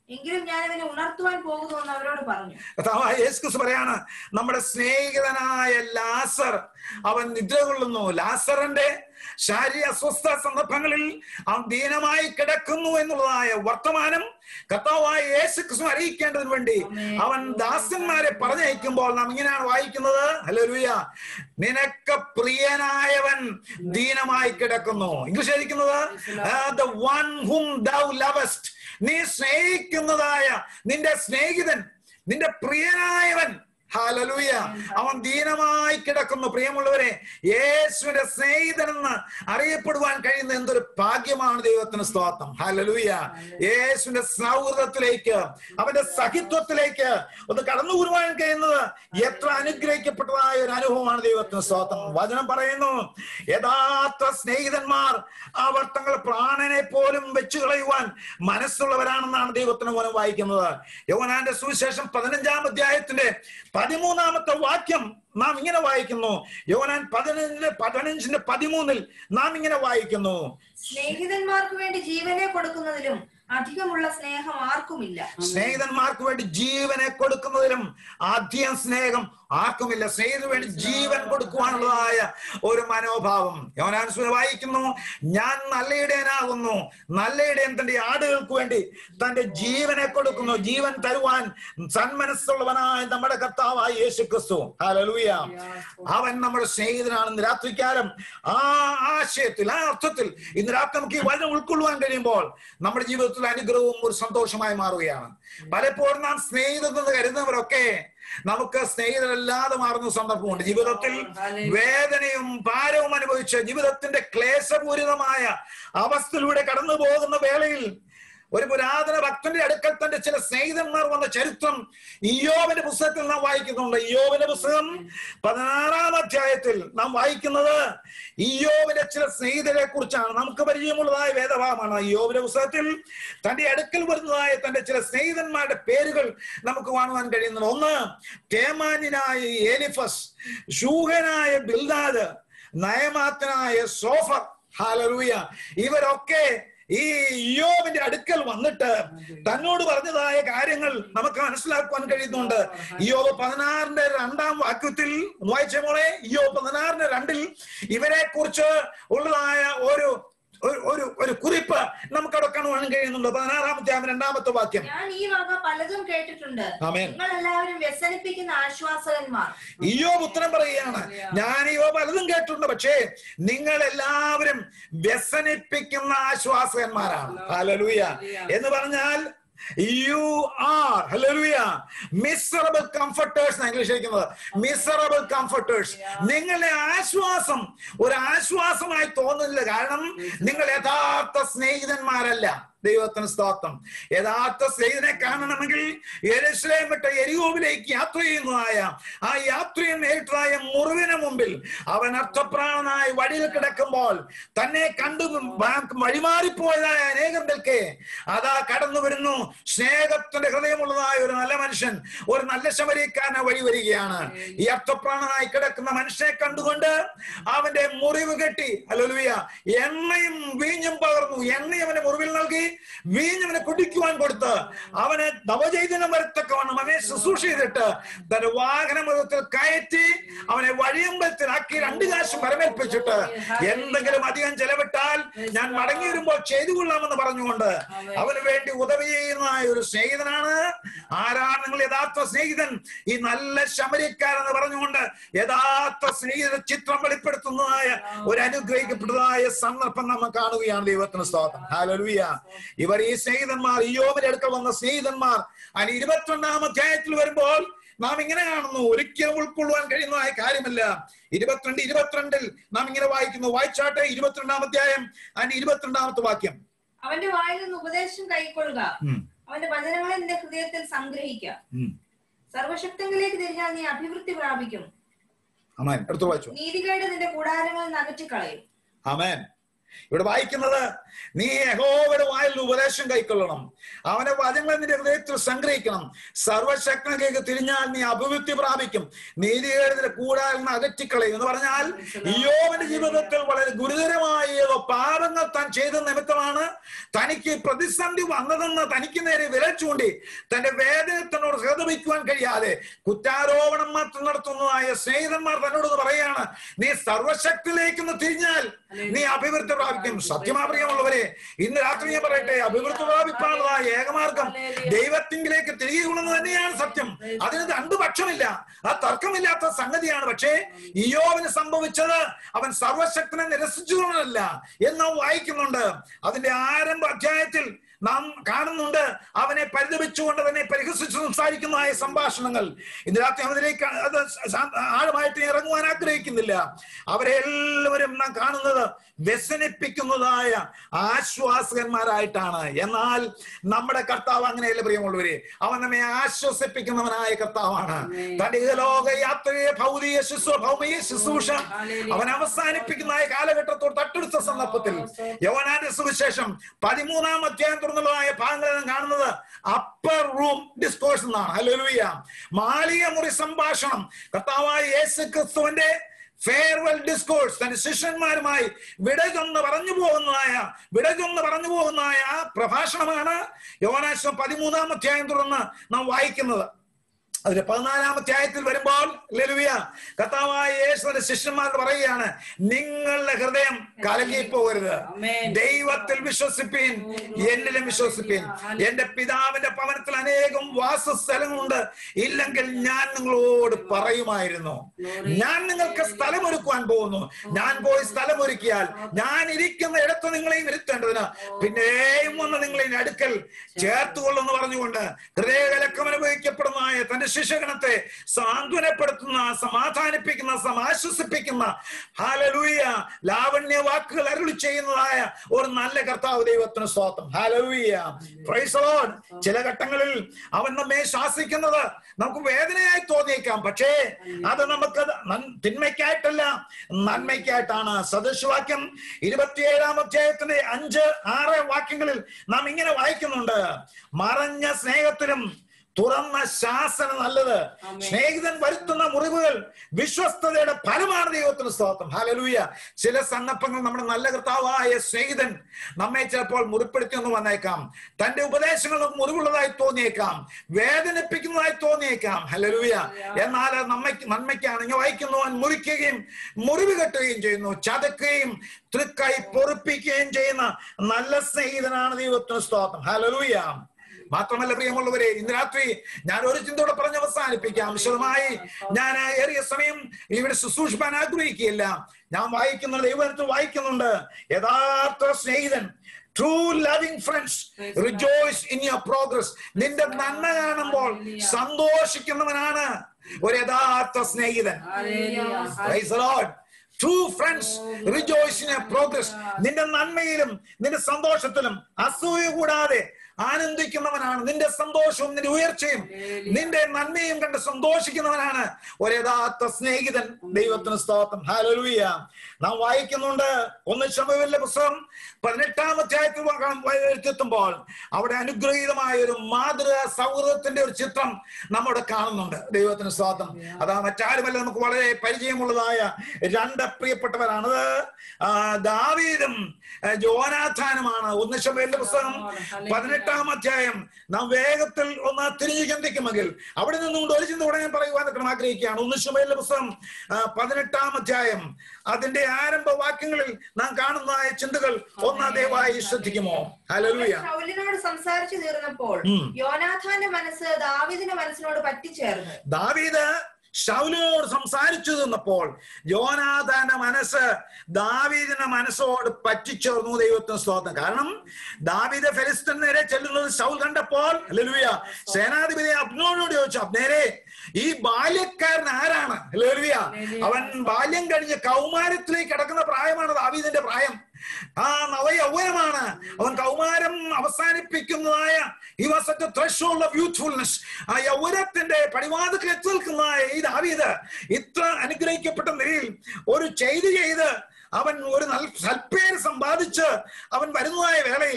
എങ്കിലും ഞാൻ അവനെ ഉണർത്തുവാൻ പോകുന്നു എന്ന് അവരോട് പറഞ്ഞു. യേശു പറയാണ്, നമ്മുടെ സ്നേഹിതനായ ലാസർ അവൻ നിദ്ര കൊള്ളുന്നു. ലാസറിന്റെ ശാരീരിക അസ്വസ്ഥ സന്ദർഭങ്ങളിൽ അവൻ ദീനമായി കിടക്കുന്നു എന്നുള്ളതായ വർത്തമാനം കർത്താവായ യേശു ക്രിസ്തു അറിയിക്കേണ്ടതിന് വേണ്ടി അവൻ ദാസന്മാരെ പറഞ്ഞയക്കുമ്പോൾ നാം ഇങ്ങനെയാണ് വായിക്കുന്നത്. ഹല്ലേലൂയ, നിനക്ക് പ്രിയനായവൻ ദീനമായി കിടക്കുന്നു. ഇംഗ്ലീഷ് എഴുതിക്കുന്നത് the one whom thou lovest. നീ സ്നേഹിക്കുന്നതായ നിന്റെ സ്നേഹിതൻ, നിന്റെ പ്രിയനായവൻ, ഹല്ലേലൂയ, അവൻ ദീനമായി കിടക്കുന്നു. പ്രിയമുള്ളവരെ, യേശുവിന്റെ സ്നേഹിതനെന്ന് അറിയപ്പെടുവാൻ കഴിയുന്ന എന്തൊരു ഭാഗ്യമാണ്. ദൈവത്തിന് സ്തോത്രം. ഹല്ലേലൂയ. യേശുവിന്റെ സൗഹൃദത്തിലേക്ക്, അവന്റെ സഹിത്വത്തിലേക്ക് ഒന്ന് കടന്നുകൂടുവാൻ കഴിയുന്നത് എത്ര അനുഗ്രഹിക്കപ്പെട്ടതായ ഒരു അനുഭവമാണ്. ദൈവത്തിന് സ്തോത്രം. വചനം പറയുന്നു, യഥാർത്ഥ സ്നേഹിതന്മാർ അവർ തങ്ങളുടെ പ്രാണനെ പോലും വെച്ചു കളയുവാൻ മനസ്സുള്ളവരാണെന്നാണ് ദൈവത്തിന് മൂലം വായിക്കുന്നത്. യോഹന്നാന്റെ സുവിശേഷം പതിനഞ്ചാം അധ്യായത്തിന്റെ പതിമൂന്നാമത്തെ വാക്യം നാം ഇങ്ങനെ വായിക്കുന്നു. യോഹന്നാൻ പതിനഞ്ചിന്റെ പതിനഞ്ചിന്റെ പതിമൂന്നിൽ നാം ഇങ്ങനെ വായിക്കുന്നു, സ്നേഹിതന്മാർക്ക് വേണ്ടി ജീവനെ കൊടുക്കുന്നതിലും അധികമുള്ള സ്നേഹം ആർക്കുമില്ല. സ്നേഹിതന്മാർക്ക് വേണ്ടി ജീവനെ കൊടുക്കുന്നതിലും അധികം സ്നേഹം ആർക്കുമില്ല. സ്നേഹിതന് വേണ്ടി ജീവൻ കൊടുക്കുവാനുള്ളതായ ഒരു മനോഭാവം. യോഹന്നാൻ വായിക്കുന്നു, ഞാൻ നല്ല ഇടയനാകുന്നു, നല്ല ഇടയൻ തന്റെ ആടുകൾക്ക് വേണ്ടി തന്റെ ജീവനെ കൊടുക്കുന്നു. ജീവൻ തരുവാൻ സന്മനസ്സുള്ളവനായ നമ്മുടെ കർത്താവായ യേശു ക്രിസ്തു, ഹല്ലേലൂയ, അവൻ നമ്മുടെ സ്നേഹിതനാണെന്ന് രാത്രികാലം ആ ആശയത്തിൽ, ആ അർത്ഥത്തിൽ ഇന്ന് രാത്രി നമുക്ക് ഈ വചനം ഉൾക്കൊള്ളുവാൻ കഴിയുമ്പോൾ നമ്മുടെ ജീവിതത്തിൽ അനുഗ്രഹവും ഒരു സന്തോഷമായി മാറുകയാണ്. പലപ്പോഴും നാം സ്നേഹിതരെന്ന് കരുതുന്നവരൊക്കെ നമുക്ക് സ്നേഹിതരല്ലാതെ മാറുന്ന സന്ദർഭമുണ്ട്. ജീവിതത്തിൽ വേദനയും ഭാരവും അനുഭവിച്ച് ജീവിതത്തിന്റെ ക്ലേശപൂരിതമായ അവസ്ഥയിലൂടെ കടന്നു പോകുന്ന വേളയിൽ ഒരു പുരാതന ഭക്തന്റെ അടുക്കൽ തന്റെ ചില സ്നേഹിതന്മാർ വന്ന ചരിത്രം ഇയ്യോബിന്റെ പുസ്തകത്തിൽ നാം വായിക്കുന്നുണ്ട്. ഇയ്യോബിന്റെ പുസ്തകം പതിനാറാം അധ്യായത്തിൽ നാം വായിക്കുന്നത് ഇയ്യോബിന്റെ ചില സ്നേഹിതരെ കുറിച്ചാണ്. നമുക്ക് പരിചയമുള്ളതായ വേദഭാഗമാണ്. ഇയ്യോബിന്റെ പുസ്തകത്തിൽ തന്റെ അടുക്കൽ വരുന്നതായ തന്റെ ചില സ്നേഹിതന്മാരുടെ പേരുകൾ നമുക്ക് കാണുവാൻ കഴിയുന്നത്. ഒന്ന്, തേമാന്യനായ എലിഫസ്, ശൂഹനായ ബിൽദാദ്, നയമാത്തനായ സോഫർ. ഹല്ലേലൂയ. ഇവരൊക്കെ ഈ ഇയ്യോബിന്റെ അടുക്കൽ വന്നിട്ട് തന്നോട് പറഞ്ഞതായ കാര്യങ്ങൾ നമുക്ക് മനസ്സിലാക്കുവാൻ കഴിയുന്നുണ്ട്. ഇയ്യോബ് പതിനാറിന്റെ രണ്ടാം വാക്യത്തിൽ വായിച്ച മോളെ, ഇയ്യോബ് പതിനാറിന്റെ രണ്ടിൽ ഇവരെ കുറിച്ച് ഉള്ളതായ ഒരു ഒരു ഒരു കുറിപ്പ് നമുക്ക് അവിടെ കാണുവാൻ കഴിയുന്നുണ്ട്. പതിനാറാമത്തെ രണ്ടാമത്തെ വാക്യം, ഞാൻ ഈ വക പലതും കേട്ടിട്ടുണ്ട്, നിങ്ങൾ എല്ലാവരും വ്യസനിപ്പിക്കുന്ന ആശ്വാസകന്മാർ. ഇയ്യോബ് ഉത്തരം പറയുകയാണ്, ഞാൻ ഇവ പലതും കേട്ടിട്ടുണ്ട്, പക്ഷേ നിങ്ങൾ എല്ലാവരും വ്യസനിപ്പിക്കുന്ന ആശ്വാസകന്മാരാണ്. ഹല്ലേലൂയ. എന്ന് പറഞ്ഞാൽ you are, hallelujah, miserable comforters എന്നാണ് ഇംഗ്ലീഷ് ഇരിക്കുന്നത്. miserable comforters. നിങ്ങളുടെ ആശ്വാസം ഒരു ആശ്വാസമായി തോന്നുന്നില്ല. കാരണം നിങ്ങൾ യഥാർത്ഥ സ്നേഹിതന്മാരല്ല. ദൈവത്തിന് സ്തോത്രം. യഥാർത്ഥ സ്നേഹിതനെ കാണണമെങ്കിൽ യെരൂശലേം വിട്ട് യെരിഹോവിലേക്ക് യാത്ര ചെയ്യുന്നതായ ആ യാത്രയിൽ നേരിട്ടതായ മുറിവിന് മുമ്പിൽ അവൻ അർത്ഥപ്രാണനായി വഴിയിൽ കിടക്കുമ്പോൾ തന്നെ കണ്ടു വഴിമാറിപ്പോയതായ അനേകം നിൽക്കെ അതാ കടന്നു വരുന്നു സ്നേഹത്തിന്റെ ഹൃദയമുള്ളതായ ഒരു നല്ല മനുഷ്യൻ, ഒരു നല്ല ശമരിക്കാരനെ വഴി വരികയാണ്. ഈ അർത്ഥപ്രാണനായി കിടക്കുന്ന മനുഷ്യനെ കണ്ടുകൊണ്ട് അവന്റെ മുറിവ് കെട്ടി, ഹല്ലേലൂയ, എണ്ണയും വീഞ്ഞും പകർന്നു. എണ്ണയും അവന്റെ മുറിവിൽ നൽകി, വീഞ്ഞവനെ കുടിക്കുവാൻ കൊടുത്ത് അവനെ നവചൈതന്യം വരത്തക്കവണ്ണം അവനെ ശുശ്രൂഷ ചെയ്തിട്ട് തന്റെ വാഹനമൃഗത്തിൽ കയറ്റി അവനെ വഴിയമ്പലത്തിലാക്കി രണ്ട് കാശ് വരമേൽപ്പിച്ചിട്ട് എന്തെങ്കിലും അധികം ചെലവിട്ടാൽ ഞാൻ മടങ്ങി വരുമ്പോൾ ചെയ്തു കൊള്ളാമെന്ന് പറഞ്ഞുകൊണ്ട് അവന് വേണ്ടി ഉദവി ചെയ്യുന്ന ഒരു സ്നേഹിതനാണ്. ആരാണ് നിങ്ങൾ യഥാർത്ഥ സ്നേഹിതൻ? ഈ നല്ല ശമരിക്കാരെന്ന് പറഞ്ഞുകൊണ്ട് യഥാർത്ഥ സ്നേഹിത ചിത്രം വെളിപ്പെടുത്തുന്നതായ ഒരു അനുഗ്രഹിക്കപ്പെട്ടതായ സന്ദർഭം നമ്മൾ കാണുകയാണ്. ദൈവത്തിന് സ്തോത്രം. ഹല്ലേലൂയ. ഇവർ ഈ സ്നേഹിതന്മാർ, ഇയ്യോബിന്റെ അടുക്കൽ വന്ന സ്നേഹിതന്മാർ അതിന് ഇരുപത്തിരണ്ടാം അധ്യായത്തിൽ വരുമ്പോൾ നാം ഇങ്ങനെ കാണുന്നു. ഒരിക്കലും ഉൾക്കൊള്ളുവാൻ കഴിയുന്നതായ കാര്യമല്ല. ഇരുപത്തിരണ്ട് ഇരുപത്തിരണ്ടിൽ നാം ഇങ്ങനെ വായിക്കുന്നു. വായിച്ചാട്ടെ, ഇരുപത്തിരണ്ടാം അധ്യായം അതിന്റെ ഇരുപത്തിരണ്ടാമത്തെ വാക്യം. അവന്റെ വായിൽ നിന്ന് ഉപദേശം കൈക്കൊള്ളുക, അവന്റെ വചനങ്ങളെ നിന്റെ ഹൃദയത്തിൽ സംഗ്രഹിക്കുക. സർവശക്തങ്ങളിലേക്ക് തിരിഞ്ഞാൽ നീ അഭിവൃദ്ധി പ്രാപിക്കും. നീതികേട് നിന്റെ കൂടാരങ്ങളിൽ അകറ്റിക്കളയും. ആമേൻ. ഇവിടെ വായിക്കുന്നത്, നീ യഹോവയുടെ വായിൽ ഉപദേശം കൈക്കൊള്ളണം, അവന്റെ വചനങ്ങളെ നിന്റെ ഹൃദയത്തിൽ സംഗ്രഹിക്കണം. സർവശക്തനിലേക്ക് തിരിഞ്ഞാൽ നീ അഭിവൃദ്ധി പ്രാപിക്കും. നീതികേടിന്റെ കൂടാരം അകറ്റിക്കളയും എന്ന് പറഞ്ഞാൽ ഇയ്യോബിന്റെ ജീവിതത്തിൽ വളരെ ഗുരുതരമായ പാപങ്ങൾ താൻ ചെയ്ത നിമിത്തമാണ് തനിക്ക് പ്രതിസന്ധി വന്നതെന്ന് തനിക്ക് നേരെ വിരൽ ചൂണ്ടി തന്റെ വേദനത്തിനോട് ഹൃദയിക്കുവാൻ കഴിയാതെ കുറ്റാരോപണം മാത്രം നടത്തുന്നതായ സ്നേഹിതന്മാർ തന്നോട് പറയാണ്, നീ സർവശക്തിയിലേക്കൊന്ന് തിരിഞ്ഞാൽ നീ അഭിവൃദ്ധി പ്രാപിക്കും. സത്യമാപ്രിയമുള്ളവരെ, ഇന്ന് രാത്രി ഞാൻ പറയട്ടെ, അഭിവൃദ്ധി പ്രാപിക്കാനുള്ളതായ ഏകമാർഗം ദൈവത്തിങ്കിലേക്ക് തിരികെ കൊള്ളുന്നത് തന്നെയാണ് സത്യം. അതിന് രണ്ടു പക്ഷമില്ല, ആ തർക്കമില്ലാത്ത സംഗതിയാണ്. പക്ഷേ ഇയ്യോബിന് സംഭവിച്ചത് അവൻ സർവശക്തനെ നിരസിച്ചുകൊണ്ടല്ല എന്ന് വായിക്കുന്നുണ്ട്. അതിന്റെ ആരംഭ അധ്യായത്തിൽ നാം കാണുന്നുണ്ട് അവനെ പരിതപിച്ചുകൊണ്ട് തന്നെ പരിഹസിച്ച് സംസാരിക്കുന്നതായ സംഭാഷണങ്ങൾ. ഇന്ന് രാത്രി അതിലേക്ക് അത് ആഴമായിട്ട് ഇറങ്ങുവാൻ ആഗ്രഹിക്കുന്നില്ല. അവരെ എല്ലാവരും നാം കാണുന്നത് വ്യസനിപ്പിക്കുന്നതായ ആശ്വാസകന്മാരായിട്ടാണ്. എന്നാൽ നമ്മുടെ കർത്താവ് അങ്ങനെയല്ല പ്രിയമുള്ളവരെ. അവൻ നമ്മെ ആശ്വസിപ്പിക്കുന്നവനായ കർത്താവാണ്. തന്റെ ഇഹലോക യാത്രയെ ഭൗതിക ശുശ്രൂഷ ഭൗമിക ശുശ്രൂഷ അവൻ അവസാനിപ്പിക്കുന്ന കാലഘട്ടത്തോട് തട്ടെടുത്ത സന്ദർഭത്തിൽ യോഹന്നാന്റെ സുവിശേഷം പതിമൂന്നാം അധ്യായം തുറന്നുള്ളതായ ഭാഗങ്ങളിൽ കാണുന്നത് അപ്പർ റൂം ഡിസ്കോഴ്സ് എന്നാണ്. ഹല്ലേലൂയ. മാളിക മുറി സംഭാഷണം. കർത്താവായ യേശു ക്രിസ്തുവിന്റെ ഫെയർവെൽ ഡിസ്കോഴ്സ്, തന്റെ ശിഷ്യന്മാരുമായി വിടചൊന്ന് പറഞ്ഞു പോകുന്നതായ വിടചൊന്ന് പറഞ്ഞു പോകുന്നതായ ആ പ്രഭാഷണമാണ് യോഹന്നാൻ പതിമൂന്നാം അധ്യായം തുറന്ന് നാം വായിക്കുന്നത്. അതിന്റെ പതിനാലാം അധ്യായത്തിൽ വരുമ്പോൾ ഹല്ലേലൂയ, കർത്താവായ യേശുവിന്റെ ശിഷ്യന്മാർ പറയുകയാണ്, നിങ്ങളുടെ ഹൃദയം കലങ്ങിപ്പോകരുത്, ദൈവത്തിൽ വിശ്വസിപ്പീൻ, എന്നിലും വിശ്വസിപ്പീൻ. എന്റെ പിതാവിന്റെ ഭവനത്തിൽ അനേകം വാസസ്ഥലങ്ങളുണ്ട്, ഇല്ലെങ്കിൽ ഞാൻ നിങ്ങളോട് പറയുമായിരുന്നു. ഞാൻ നിങ്ങൾക്ക് സ്ഥലമൊരുക്കുവാൻ പോകുന്നു. ഞാൻ പോയി സ്ഥലമൊരുക്കിയാൽ ഞാൻ ഇരിക്കുന്ന ഇടത്ത് നിങ്ങളെയും ഇരുത്തേണ്ടതിന് പിന്നെയും വന്ന് നിങ്ങളെ അടുക്കൽ ചേർത്തുകൊള്ളെന്ന് പറഞ്ഞുകൊണ്ട് ഹൃദയകലക്കം അനുഭവിക്കപ്പെടുന്നതായ തന്റെ ശിഷ്യഗണത്തെ സാന്ത്വനപ്പെടുത്തുന്ന, സമാധാനിപ്പിക്കുന്ന, സമാശ്വസിപ്പിക്കുന്ന ഹല്ലേലൂയ ലാവണ്യ വാക്കുകൾ അരുളി ചെയ്യുന്നതായ ഒരു നല്ല കർത്താവ് ദൈവത്തിന് സ്തോത്രം. ഹല്ലേലൂയ, പ്രൈസ് ദി ലോർഡ്. ചില ഘട്ടങ്ങളിൽ അവൻ നമ്മെ ശാസിക്കുന്നത് നമുക്ക് വേദനയായി തോന്നിയേക്കാം, പക്ഷേ അത് നമുക്ക് തിന്മയ്ക്കായിട്ടല്ല, നന്മയ്ക്കായിട്ടാണ്. സദൃശവാക്യം ഇരുപത്തിയേഴാം അധ്യായത്തിന്റെ അഞ്ച് ആറ് വാക്യങ്ങളിൽ നാം ഇങ്ങനെ വായിക്കുന്നുണ്ട്, മറഞ്ഞ സ്നേഹത്തിലും തുറന്ന ശാസന നല്ലത്, സ്നേഹിതൻ വരുത്തുന്ന മുറിവുകൾ വിശ്വസ്തതയുടെ ഫലമാണ് ദൈവത്തിന് സ്തോത്രം. ഹല്ലേലൂയ. ചില സന്ദർഭങ്ങൾ നമ്മുടെ നല്ല കർത്താവായ സ്നേഹിതൻ നമ്മെ ചിലപ്പോൾ മുറിപ്പെടുത്തി എന്ന് വന്നേക്കാം, തന്റെ ഉപദേശങ്ങൾ നമുക്ക് മുറിവുള്ളതായി തോന്നിയേക്കാം, വേദനിപ്പിക്കുന്നതായി തോന്നിയേക്കാം. ഹല്ലേലൂയ. എന്നാൽ നമ്മയ്ക്ക് നന്മയ്ക്കാണ്. ഇങ്ങനെ വായിക്കുന്നവൻ മുറിക്കുകയും മുറിവ് കെട്ടുകയും ചെയ്യുന്നു, ചതക്കുകയും തൃക്കൈ പൊറുപ്പിക്കുകയും ചെയ്യുന്ന നല്ല സ്നേഹിതനാണ് ദൈവത്തിന് സ്തോത്രം. ഹല്ലേലൂയ. മാത്രമല്ല പ്രിയമുള്ളവരെ, ഇന്ന് രാത്രി ഞാൻ ഒരു ചിന്തയോടെ പറഞ്ഞ് അവസാനിപ്പിക്കാം. വിശദമായി ഞാൻ ഏറിയ സമയം ഇവിടെ ശുശ്രൂഷിപ്പാൻ ആഗ്രഹിക്കുകയില്ല. ഞാൻ വായിക്കുന്ന ദൈവത്തിൽ വായിക്കുന്നുണ്ട്, യഥാർത്ഥ സ്നേഹിതൻ, true loving friends rejoice in your progress. നിന്റെ നന്മ കാണുമ്പോൾ സന്തോഷിക്കുന്നവനാണ് ഒരു യഥാർത്ഥ സ്നേഹിതൻ. Praise the lord. True friends rejoice in your progress. നിന്റെ നന്മയിലും നിന്റെ സന്തോഷത്തിലും അസൂയ കൂടാതെ ആനന്ദിക്കുന്നവനാണ്. നിന്റെ സന്തോഷവും നിന്റെ ഉയർച്ചയും നിന്റെ നന്മയും കണ്ട് സന്തോഷിക്കുന്നവനാണ് ഒരു യഥാർത്ഥ സ്നേഹിതൻ. ദൈവത്തിന് സ്തോത്രം. ഹല്ലേലൂയ. നാം വായിക്കുന്നുണ്ട് ഒന്ന് ശമൂവേലിന്റെ പുസ്തകം പതിനെട്ടാം അധ്യായത്തിൽ എത്തുമ്പോൾ അവിടെ അനുഗ്രഹീതമായ ഒരു മാതൃക സൗഹൃദത്തിന്റെ ഒരു ചിത്രം നമ്മുടെ കാണുന്നുണ്ട്. ദൈവത്തിന് സ്തോത്രം. അതാ മറ്റാരുമല്ല, നമുക്ക് വളരെ പരിചയമുള്ളതായ രണ്ട് പ്രിയപ്പെട്ടവരാണത് ദാവീദും യോനാഥാനുമാണ്. ഒന്ന് ശമൂവേലിന്റെ പുസ്തകം പതിനെട്ടാം അധ്യായം നാം വേഗത്തിൽ ഒന്ന് തിരിഞ്ഞു ചിന്തിക്കുമെങ്കിൽ അവിടെ നിന്നുകൊണ്ട് ഒരു ചിന്ത ഉടനെ പറയുവാൻ ആഗ്രഹിക്കുകയാണ്. ഒന്ന് ശമൂവേലിന്റെ പുസ്തകം പതിനെട്ടാം അധ്യായം അതിന്റെ ആരംഭ വാക്യങ്ങളിൽ നാം കാണുന്നതായ ചിന്തകൾ ഒന്ന് ദയവായി ശ്രദ്ധിക്കുമോ? ഹല്ലേലൂയ. ശൗലിനോട് സംസാരിച്ചു തീർന്നപ്പോൾ യോനാഥാന്റെ മനസ്സ് ദാവീദിന്റെ മനസ്സിനോട് പറ്റിച്ചേർന്നു. ദാവീദ് ശൗലിനോട് സംസാരിച്ചു നിന്നപ്പോൾ യോനാഥാന്റെ മനസ്സ് ദാവീദിന്റെ മനസ്സോട് പറ്റിച്ചേർന്നു. ദൈവത്തിന് സ്തോത്രം. കാരണം ദാവീദ് ഫെലിസ്തീന് നേരെ ചെല്ലുന്നത് ശൗൽ കണ്ടപ്പോൾ ഹല്ലേലൂയ സേനാധിപതി അബ്നേരിനോട് ചോദിച്ചു, അബ്നേരേ, ഈ ബാല്യക്കാരൻ ആരാണ്? ഹല്ലേലൂയ. അവൻ ബാല്യം കഴിഞ്ഞ് കൗമാരത്തിലേക്ക് കടക്കുന്ന പ്രായമാണ് ദാവീദിന്റെ പ്രായം. ആ നവയൗവനമാണ്. അവൻ കൗമാരം അവസാനിപ്പിക്കുന്നതായ he was at the threshold of youthfulness. ആ യൗവനത്തിന്റെ പടിവാതിൽക്കൽ എത്തി നിൽക്കുന്നതായ ഈ ദാവീദ് ഇത്ര അനുഗ്രഹിക്കപ്പെട്ട നിലയിൽ ഒരു ചെയ്തി ചെയ്ത് അവൻ ഒരു നല്ല സൽപ്പേര് സമ്പാദിച്ച് അവൻ വരുന്നതായ വേളയിൽ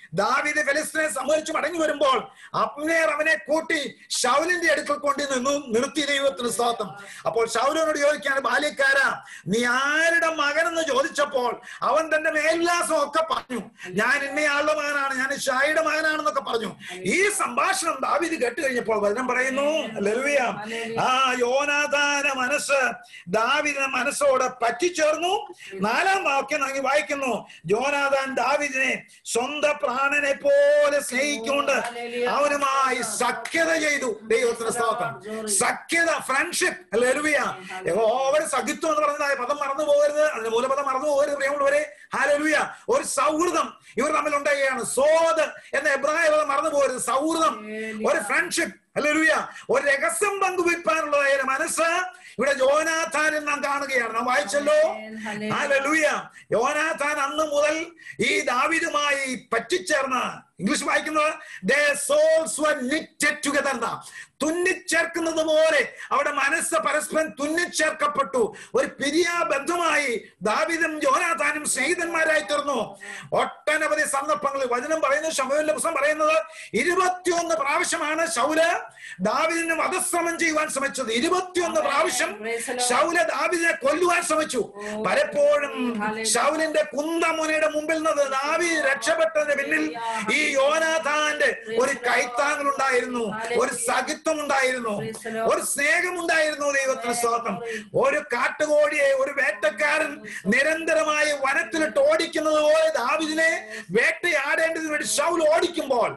ദാവീദ് ഫെലിസ്തീനെ സംഹരിച്ചു മടങ്ങി വരുമ്പോൾ അബ്നേർ അവനെ കൂട്ടി ശൗലിന്റെ അടുക്കൽ കൊണ്ട് നിന്നു നിർത്തി. ദൈവത്തിന് സ്തോത്രം. അപ്പോൾ ശൗലിനോട് ചോദിക്കാണ്, ബാല്യക്കാരാ നീ ആരുടെ മകനെന്ന് ചോദിച്ചപ്പോൾ അവൻ തന്റെ മേൽവിലാസം ഒക്കെ പറഞ്ഞു. ഞാൻ ഇന്നയാളുടെ മകനാണ്, ഞാൻ ഷായിയുടെ മകനാണെന്നൊക്കെ പറഞ്ഞു. ഈ സംഭാഷണം ദാവീദ് കേട്ട് കഴിഞ്ഞപ്പോൾ വചനം പറയുന്നു, ഹല്ലേലൂയ, ആ യോനാഥാന മനസ്സ് ദാവീദിന്റെ മനസ്സോട് പറ്റിച്ചേർന്നു. നാലാം വാക്യം നാം വായിക്കുന്നു, യോനാഥാൻ ദാവീദിനെ സ്വന്തം പ്രാണനെ പോലെ സ്നേഹിക്കൊണ്ട് അവനുമായി സഖ്യത ചെയ്തു. ദൈവത്തിന്റെ സ്തോത്രം. സഖ്യത, ഫ്രണ്ട്ഷിപ്പ്. ഹല്ലേലൂയ. യഹോവയുടെ സഖിത്വം എന്ന് പറഞ്ഞതായ പദം മറന്നു പോകരുത്, അതിന്റെ മൂലപദം മറന്നു പോകരുത് പ്രിയമുള്ളവരെ. ഹല്ലേലൂയ. ഒരു സൗഹൃദം ഇവർ തമ്മിൽ ഉണ്ടാകുകയാണ്. സോദ് എന്ന എബ്രായ പദം മറന്നു പോകരുത്. സൗഹൃദം, ഒരു ഫ്രണ്ട്ഷിപ്പ്. ഹല്ലേലൂയ. ഒരു രഹസ്യം പങ്കുവയ്ക്കാനുള്ളതായ മനസ്സ് ഇവിടെ യോനാഥാനിൽ നാം കാണുകയാണ്. നാം വായിച്ചല്ലോ. ഹല്ലേലൂയ. യോനാഥാൻ അന്ന് മുതൽ ഈ ദാവീദുമായി പറ്റിച്ചേർന്ന്, ഇംഗ്ലീഷ് വായിക്കുന്നത് their souls were knitted together. തുന്നിച്ചേർക്കുന്നത് പോലെ അവിടെ മനസ്സ് പരസ്പരം തുന്നിച്ചേർക്കപ്പെട്ടു. ഒരു പിരിയ ബന്ധമായി ദാവീദും യോനാഥാനും സ്നേഹിതന്മാരായി തീർന്നു. ഒട്ടനവധി സന്ദർഭങ്ങളിൽ വചനം പറയുന്നത്, ശമൂവേലിന്റെ പുസ്തകം പറയുന്നത്, ഇരുപത്തിയൊന്ന് പ്രാവശ്യമാണ് ശൗല് ദാവീദിനെ വധശ്രമം ചെയ്യുവാൻ ശ്രമിച്ചത്. ഇരുപത്തിയൊന്ന് പ്രാവശ്യം ശൗല് ദാവീദിനെ കൊല്ലുവാൻ ശ്രമിച്ചു. പലപ്പോഴും ശൗലിന്റെ കുന്തമുനയുടെ മുമ്പിൽ നിന്ന് ദാവീദ് രക്ഷപ്പെട്ടതിന് പിന്നിൽ ഈ യോനാഥാന്റെ ഒരു കൈത്താങ്ങലുണ്ടായിരുന്നു, ഒരു സഖിത്വം ഉണ്ടായിരുന്നു, ഒരു സ്നേഹമുണ്ടായിരുന്നു. ദൈവത്തിന് സ്തോത്രം. ഒരു കാട്ടുകോഴിയെ ഒരു വേട്ടക്കാരൻ നിരന്തരമായി വനത്തിലിട്ട് ഓടിക്കുന്നത് പോലെ ദാവീദിനെ വേട്ടയാടേണ്ടതിന് വേണ്ടി ശൗൽ ഓടിക്കുമ്പോൾ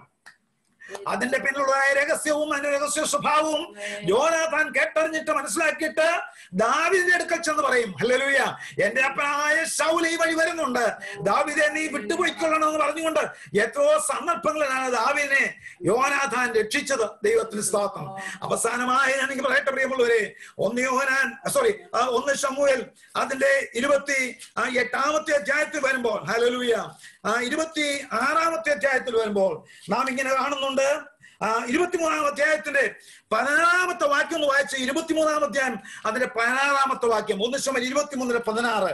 അതിന്റെ പിന്നിലുള്ളതായ രഹസ്യവും അതിന്റെ രഹസ്യ സ്വഭാവവും യോനാഥാൻ കേട്ടറിഞ്ഞിട്ട് മനസ്സിലാക്കിയിട്ട് ദാവീദിന്റെ അടുക്കൽ ചെന്ന് പറയും, ഹല്ലേലൂയ, എന്റെ അപ്പനായ ശൗൽ ഈ വഴി വരുന്നുണ്ട്, ദാവീദെ നീ വിട്ടുപോയിക്കൊള്ളണം എന്ന് പറഞ്ഞുകൊണ്ട് എത്രയോ സന്ദർഭങ്ങളിലാണ് ദാവീദിനെ യോനാഥാൻ രക്ഷിച്ചത്. ദൈവത്തിന് സ്തോത്രം. അവസാനമായി ഞാൻ എനിക്ക് പറയട്ടെ പ്രിയമുള്ളവരെ, ഒന്ന് യോഹന്നാൻ സോറി ഒന്ന് ശമൂവേൽ അതിന്റെ ഇരുപത്തി എട്ടാമത്തെ അധ്യായത്തിൽ വരുമ്പോൾ, ഹല്ലേലൂയ, ഇരുപത്തി ആറാമത്തെ അധ്യായത്തിൽ വരുമ്പോൾ നാം ഇങ്ങനെ കാണുന്നുണ്ട്. ഇരുപത്തിമൂന്നാം അധ്യായത്തിന്റെ പതിനാറാമത്തെ വാക്യം ഒന്ന് വായിച്ച്, ഇരുപത്തിമൂന്നാം അധ്യായം അതിന്റെ പതിനാറാമത്തെ വാക്യം, ഒന്ന് ശമൂവേൽ ഇരുപത്തിമൂന്നിലെ പതിനാറ്.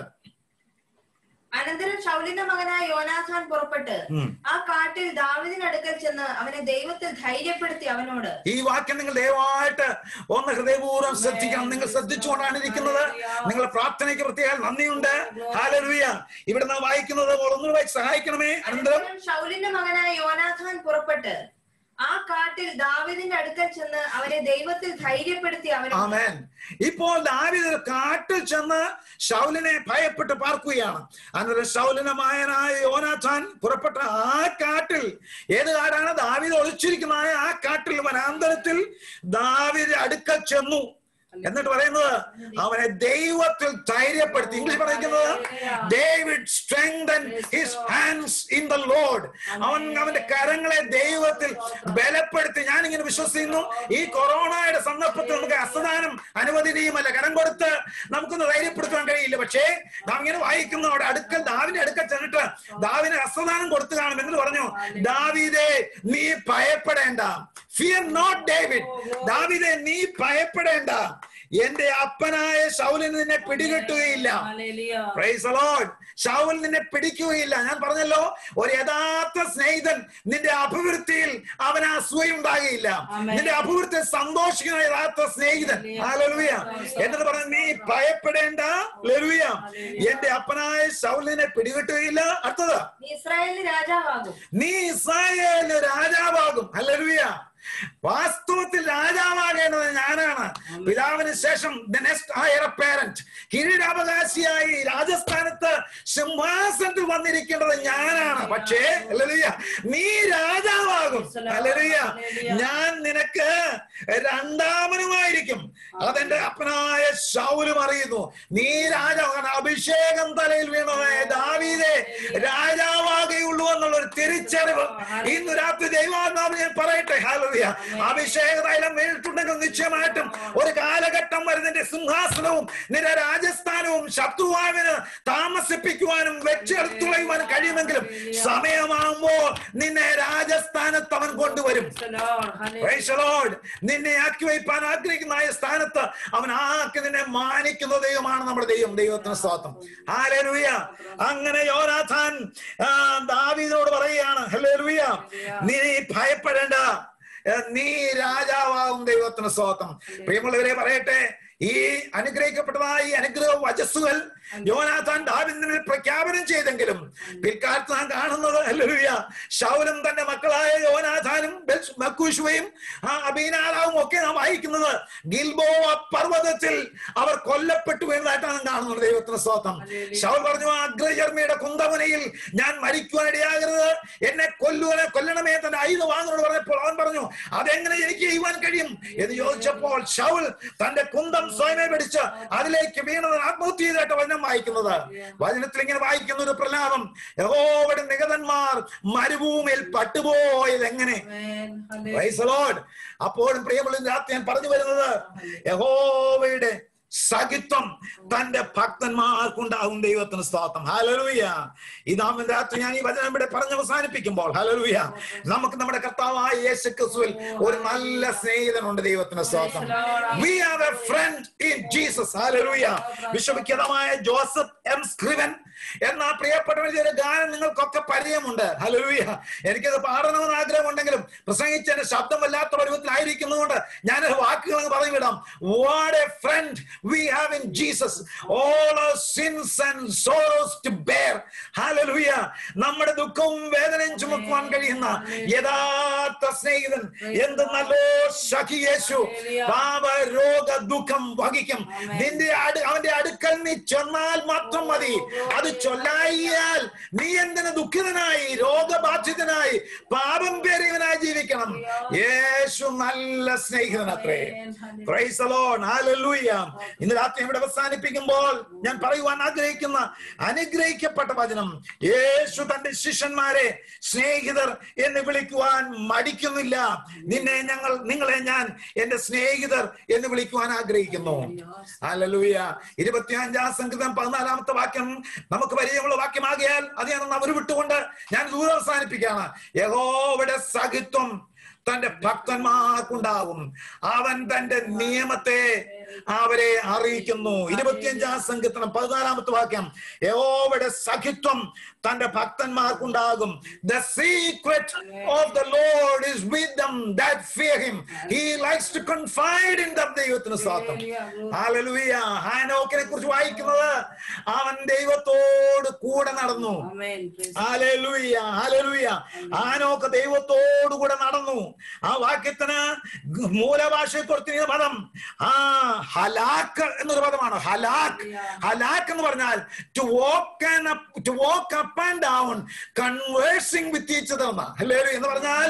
അനന്തരം ശൗലിന്റെ മകനായ യോനാഥാൻ പുറപ്പെട്ട് ആ കാട്ടിൽ ദാവീദിന്റെ അടുക്കൽ ചെന്ന് അവനെ ദൈവത്തിൽ ധൈര്യപ്പെടുത്തി അവനോട്. ഈ വാക്യം നിങ്ങൾ ദയവായിട്ട് ഒന്ന് ഹൃദയപൂർവ്വം ശ്രദ്ധിക്കണം. നിങ്ങൾ ശ്രദ്ധിച്ചുകൊണ്ടാണ് ഇരിക്കുന്നത്. നിങ്ങളുടെ പ്രാർത്ഥനയ്ക്ക് പ്രത്യേകം നന്ദിയുണ്ട്. ഹല്ലേലൂയ. ഇവിടെ നാം വായിക്കുന്നത് ഒന്നുകൂടെ സഹായിക്കണമേ. അനന്തരം ശൗലിന്റെ മകനായ യോനാഥാൻ പുറപ്പെട്ട് ആ കാട്ടിൽ ദാവീദിന്റെ അടുക്കൽ ചെന്ന് അവനെ ദൈവത്തിൽ ധൈര്യപ്പെടുത്തി അവൻ. ആമേൻ. ഇപ്പോൾ ദാവീദ് കാട്ടിൽ ചെന്ന് ശൗലിനെ ഭയപ്പെട്ട് പാർക്കുകയാണ്. അന്നേരം ശൗലിന്റെ മകനായ യോനാഥാൻ പുറപ്പെട്ട ആ കാട്ടിൽ, ഏത് കാടാണ്? ദാവീദ് ഒളിച്ചിരിക്കുന്ന ആ കാട്ടിൽ വനാന്തരത്തിൽ ദാവീദ് അടുക്കൽ ചെന്നു. എന്നിട്ട് പറയുന്നത് അവനെ ദൈവത്തിൽ ധൈര്യപ്പെടുത്തി. ഇംഗ്ലീഷ് പറയുന്നത് David strengthened his hands in the Lord. അവൻ അവന്റെ കരങ്ങളെ ദൈവത്തിൽ ബലപ്പെടുത്തി. ഞാനിങ്ങനെ വിശ്വസിക്കുന്നു, ഈ കൊറോണയുടെ സന്ദർഭത്തിൽ നമുക്ക് ഹസ്തദാനം അനുവദനീയമല്ല. കരം കൊടുത്ത് നമുക്കൊന്ന് ധൈര്യപ്പെടുത്താൻ കഴിയില്ല. പക്ഷേ നാം ഇങ്ങനെ വായിക്കുന്നു, അവിടെ അടുക്കൽ ദാവീദിന്റെ അടുക്കൽ ചെന്നിട്ട് ദാവീദിന് ഹസ്തദാനം കൊടുത്തു കാണും. എന്ന് പറഞ്ഞു, ദാവീദേ നീ ഭയപ്പെടേണ്ട. Fear not David. ദാവീദേ നീ ഭയപ്പെടേണ്ട, എന്റെ അപ്പനായ ശൗലിന് നിന്നെ പിടികിട്ടുകയില്ല. Praise the Lord. ശൗൽ നിന്നെ പിടിക്കുകയില്ല. ഞാൻ പറഞ്ഞല്ലോ, ഒരു യഥാർത്ഥ സ്നേഹിതൻ നിന്റെ അഭിവൃദ്ധിയിൽ അവന് അസൂയുണ്ടാകുകയില്ല. നിന്റെ അഭിവൃദ്ധിയിൽ സന്തോഷിക്കുന്ന യഥാർത്ഥ സ്നേഹിതൻ. ഹല്ലേലൂയ. എന്നിട്ട് പറഞ്ഞു, നീ ഭയപ്പെടേണ്ട, ഹല്ലേലൂയ, എന്റെ അപ്പനായ ശൗലിനെ പിടികിട്ടുകയില്ല. അടുത്തത്, നീ ഇസ്രായേലിന് രാജാവാകും. നീ ഇസ്രായേലിന് രാജാവാകും. ഹല്ലേലൂയ. വാസ്തവത്തിൽ രാജാവാകേണ്ടത് ഞാനാണ്. പിതാവിന് ശേഷം the next heir apparent, കിരീടാവകാശിയായി രാജസ്ഥാനത്ത് സിംഹാസനത്തിൽ വന്നിരിക്കേണ്ടത് ഞാനാണ്. പക്ഷേ ഹല്ലേലൂയ, നീ രാജാവാകും. ഹല്ലേലൂയ. ഞാൻ നിനക്ക് രണ്ടാമനുമായിരിക്കും. അതെന്റെ അപ്പനായ ശൗലും അറിയുന്നു. നീ രാജാവാണ്. അഭിഷേകം തലയിൽ വീണതായ ദാവീദേ രാജാവാകുകയുള്ളൂ എന്നുള്ളൊരു തിരിച്ചറിവ് ഇന്ന് രാത്രി ദൈവാത്മാവിൽ ഞാൻ പറയട്ടെ. ഹല്ലേലൂയ. അഭിഷേക തൈലം വീണിട്ടുണ്ടെങ്കിൽ നിശ്ചയമായിട്ടും ഒരു കാലഘട്ടം വരെ നിന്റെ സിംഹാസനവും നിന്റെ രാജസ്ഥാനവും ശത്രുവാവിന് താമസിപ്പിക്കുവാനും വെച്ചെടുത്തുകളയുവാനും കഴിയുമെങ്കിലും സമയമാകുമ്പോൾ നിന്നെ രാജസ്ഥാനത്ത് അവൻ കൊണ്ടുവരും. Praise the Lord. നിന്നെ ആക്കി വയ്പ്പാൻ ആഗ്രഹിക്കുന്ന സ്ഥാനത്ത് അവൻ ആക്കി നിന്നെ മാനിക്കുന്ന ദൈവമാണ് നമ്മുടെ ദൈവം. ദൈവത്തിന് സ്തോത്രം. ഹല്ലേലൂയ. അങ്ങനെ യോനാഥാൻ ദാവീദിനോട് പറയുകയാണ്, ഹല്ലേലൂയ, നീ ഭയപ്പെടേണ്ട, നീ രാജാവാകും. ദൈവത്തിന് സ്തോത്രം. പ്രിയമുള്ളവരെ പറയട്ടെ, ഈ അനുഗ്രഹിക്കപ്പെട്ടതായ ഈ അനുഗ്രഹ വചസ്സുകൾ യോനാഥാൻ ദാവീദിന് പ്രഖ്യാപനം ചെയ്തെങ്കിലും പിൽക്കാലത്ത് നാം കാണുന്നത് ഹല്ലേലൂയ ശൗലും തന്റെ മക്കളായ യോനാഥാനും മക്കൂശുവയും അബീനാലാവും ഒക്കെ നാം വായിക്കുന്നത് ഗിൽബോവ പർവ്വതത്തിൽ അവർ കൊല്ലപ്പെട്ടു എന്നതായിട്ടാണ് കാണുന്നത്. ദൈവത്തിന് സ്തോത്രം. ശൗൽ പറഞ്ഞു, അഗ്രചർമ്മിയുടെ കുന്തമുനയിൽ ഞാൻ മരിക്കുവാനിടയാകരുത്, എന്നെ കൊല്ലുവാനെ കൊല്ലണമേ തന്റെ ആയുധം വാങ്ങുന്നോട് പറഞ്ഞപ്പോൾ അവൻ പറഞ്ഞു, അതെങ്ങനെ എനിക്ക് ചെയ്യുവാൻ കഴിയും എന്ന് ചോദിച്ചപ്പോൾ ശൗൽ തന്റെ കുന്തം സ്വയമേ പിടിച്ച് അതിലേക്ക് വീണത് ആത്മഹത്യ ചെയ്തിട്ട് വചനം വായിക്കുന്നത്. വചനത്തിൽ ഇങ്ങനെ വായിക്കുന്ന ഒരു പ്രലാപം, യഹോവയുടെ നിഗതന്മാർ മരുഭൂമിയിൽ പട്ടുപോയത് എങ്ങനെ. അപ്പോഴും പ്രിയമുള്ള രാത്രി ഞാൻ പറഞ്ഞു വരുന്നത്, യഹോവയുടെ സഖിത്വം തന്റെ ഭക്തന്മാർക്കുണ്ടാകും. ദൈവത്തിന് സ്തോത്രം. ഹല്ലേലൂയ. ഇതാം രാത്രി ഞാൻ ഈ വചനം ഇവിടെ പറഞ്ഞ് അവസാനിപ്പിക്കുമ്പോൾ ഹല്ലേലൂയ നമുക്ക് നമ്മുടെ കർത്താവായ യേശു ക്രിസ്തുവിൽ ഒരു നല്ല സ്നേഹിതനുണ്ട്. ദൈവത്തിന് സ്തോത്രം. We have a friend in Jesus. ഹല്ലേലൂയ. വിശ്വവിഖ്യാതമായ ജോസഫ് എം സ്ക്രിവൻ എന്ന പ്രിയപ്പെട്ടവരുടെ ഒരു ഗാനം നിങ്ങൾക്കൊക്കെ പരിചയമുണ്ട്. ഹല്ലേലൂയ. എനിക്കത് പാടണമെന്ന് ആഗ്രഹമുണ്ടെങ്കിലും പ്രസംഗിച്ച് എന്റെ ശബ്ദം വല്ലാത്ത പരുവത്തിലായിരിക്കുന്നതുകൊണ്ട് ഞാൻ വാക്കുകൾ അങ്ങ് പറഞ്ഞു വിടാം. What a friend we have in Jesus, all our sins and sorrows to bear. Hallelujah. നമ്മുടെ ദുഃഖവും വേദനയും ചുമക്കുവാൻ കഴിയുന്ന യഥാർത്ഥ സ്നേഹിതൻ എന്തെന്നല്ലോ സഖി യേശു. പാപ രോഗ ദുഃഖം വഹിക്കും. നിന്റെ അവന്റെ അടുക്കൽ നീ ചെന്നാൽ മാത്രം മതി. അത് ചൊല്ലായാൽ നീ എന്തിന് ദുഃഖിതനായി രോഗബാധിതനായി പാപം പേറിയവനായി ജീവിക്കണം. യേശു നല്ല സ്നേഹിതനത്രേ. Praise the Lord. ഹല്ലേലൂയ. ഇന്ന് രാത്രി ഇവിടെ അവസാനിപ്പിക്കുമ്പോൾ ഞാൻ പറയുവാൻ ആഗ്രഹിക്കുന്ന അനുഗ്രഹിക്കപ്പെട്ട വചനം, യേശു തന്റെ ശിഷ്യന്മാരെ സ്നേഹിതർ എന്ന് വിളിക്കുവാൻ മടിക്കുന്നില്ല. നിന്നെ ഞങ്ങൾ നിങ്ങളെ ഞാൻ എന്റെ സ്നേഹിതർ എന്ന് വിളിക്കുവാൻ ആഗ്രഹിക്കുന്നു. ഹല്ലേലൂയ. ഇരുപത്തിയഞ്ചാം സങ്കീർത്തനം പതിനാലാമത്തെ വാക്യം നമുക്ക് പരിചയമുള്ള വാക്യമാകിയാൽ അത് ഞാൻ അവർ വിട്ടുകൊണ്ട് ഞാൻ ദൂരം അവസാനിപ്പിക്കുകയാണ്. യഹോവയുടെ സഖിത്വം തന്റെ ഭക്തന്മാർക്കുണ്ടാകും, അവൻ തന്റെ നിയമത്തെ അവരെ അറിയിക്കുന്നു. ഇരുപത്തിയഞ്ചാം സങ്കീർത്തനം പതിനാലാമത്തെ വാക്യം, യഹോവയുടെ സഖിത്വം തന്റെ ഭക്തന്മാർക്കുണ്ടാകും. The secret of the Lord is with them that fear him. He likes to confide in them. ദൈവത്തിന് സ്തോത്രം. ഹല്ലേലൂയ. ഹാനോക്കിനെ കുറിച്ച് വായിക്കുന്നത്, അവൻ ദൈവത്തോട് കൂടെ നടന്നു. ഹല്ലേലൂയ. ഹല്ലേലൂയ. ഹാനോക്ക് ദൈവത്തോട് കൂടെ നടന്നു. ആ വാക്യത്തിന് മൂലഭാഷയെ കൊടുത്തിരുന്ന പദം ആ ഹലാക്ക് എന്നൊരു പദമാണ്. ഹലാക്ക്. ഹലാക്ക് എന്ന് പറഞ്ഞാൽ to walk and to walk up and down conversing with each other എന്ന് പറഞ്ഞാൽ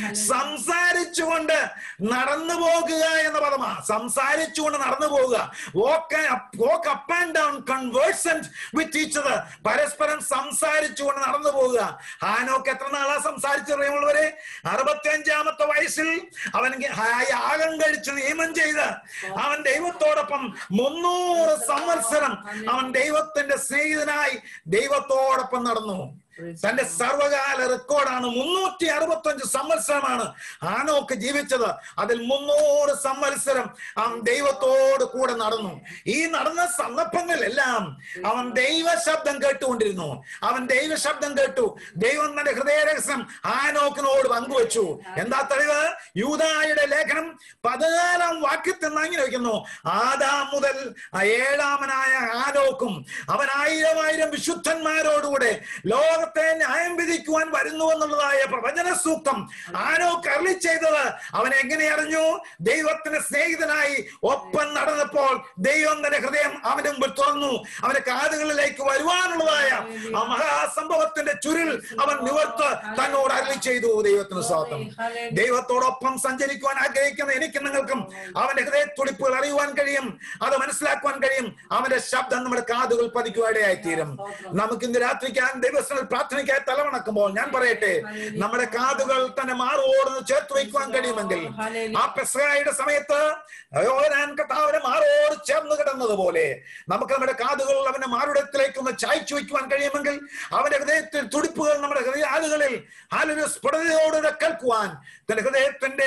സംസാരിച്ചുകൊണ്ട് നടന്നു പോകുക എന്ന പദമാണ്. സംസാരിച്ചുകൊണ്ട് നടന്നു പോകുക. Walk walk up and down conversant with each other, പരസ്പരം സംസാരിച്ചുകൊണ്ട് നടന്നു പോകുക. ഹാനോക്ക് എത്ര നാളാ സംസാരിച്ചറിയുള്ളവരെ? അറുപത്തി അഞ്ചാമത്തെ വയസ്സിൽ അവൻ യാഗം കഴിച്ച് നിയമം ചെയ്ത് അവൻ ദൈവത്തോടൊപ്പം മുന്നൂറ് സംവത്സരം അവൻ ദൈവത്തിന്റെ സ്നേഹിതനായി ദൈവത്തോടൊപ്പം നടന്നു. തന്റെ സർവകാല റെക്കോർഡാണ്. മുന്നൂറ്റി അറുപത്തി അഞ്ച് സംവത്സരമാണ് ഹാനോക്ക് ജീവിച്ചത്. അതിൽ മുന്നൂറ് സംവത്സരം അവൻ ദൈവത്തോട് കൂടെ നടന്നു. ഈ നടന്ന സന്ദർഭങ്ങളിലെല്ലാം അവൻ ദൈവ ശബ്ദം കേട്ടുകൊണ്ടിരുന്നു. അവൻ ദൈവ ശബ്ദം കേട്ടു. ദൈവം തന്റെ ഹൃദയ രഹസ്യം ഹാനോക്കിനോട് പങ്കുവച്ചു. എന്താ തെളിവ്? യൂദായുടെ ലേഖനം പതിനാലാം വാക്യത്തിൽ നിന്ന് അങ്ങനെ വയ്ക്കുന്നു, ആദാം മുതൽ ഏഴാമനായ ഹാനോക്കും അവൻ ആയിരം ആയിരം വിശുദ്ധന്മാരോടുകൂടെ ലോക ന്യായം വിധിക്കുവാൻ വരുന്നു എന്നുള്ളതായ പ്രവചന സൂക്തം ഹാനോക്ക് അരുളി ചെയ്തത് അവൻ എങ്ങനെ അറിഞ്ഞു? ദൈവത്തിന്റെ സ്നേഹിതനായി ഒപ്പം നടന്നപ്പോൾ ദൈവം തന്റെ ഹൃദയം അവന്റെ മുമ്പിൽ തുറന്നു. അവന്റെ കാതുകളിലേക്ക് വരുവാനുള്ളതായ ആ മഹാസംഭവത്തിന്റെ ചുരുൾ അവൻ നിവർത്ത് തന്നോട് അരുളി ചെയ്തു. ദൈവത്തിന് സ്തോത്രം. ദൈവത്തോടൊപ്പം സഞ്ചരിക്കുവാൻ ആഗ്രഹിക്കുന്ന എനിക്ക് നിങ്ങൾക്കും അവന്റെ ഹൃദയത്തുടിപ്പുകൾ അറിയുവാൻ കഴിയും, അത് മനസ്സിലാക്കുവാൻ കഴിയും. അവന്റെ ശബ്ദം നമ്മുടെ കാതുകൾ പതിക്കുവാനിടയായി തീരും. നമുക്ക് ഇന്ന് രാത്രിക്കാൻ ദൈവസ്ഥ പ്രാർത്ഥനയ്ക്കായി തലവണക്കുമ്പോൾ ഞാൻ പറയട്ടെ, നമ്മുടെ കാതുകൾ തന്നെ മാറോട് ചേർത്ത് വയ്ക്കുവാൻ കഴിയുമെങ്കിൽ ആ പെസഹയുടെ സമയത്ത് കർത്താവിനെ മാറോട് ചേർന്ന് കിടന്നതുപോലെ നമുക്ക് നമ്മുടെ കാതുകൾ അവന്റെ മാറുടത്തിലേക്ക് ഒന്ന് ചായ്ച്ചു വയ്ക്കുവാൻ കഴിയുമെങ്കിൽ അവന്റെ ഹൃദയത്തിൽ തുടിപ്പുകൾ നമ്മുടെ ഹൃദയാലുകളിൽ ഹാലൊരു സ്ഫുടതയോടെ കേൾക്കുവാൻ തന്റെ ഹൃദയത്തിന്റെ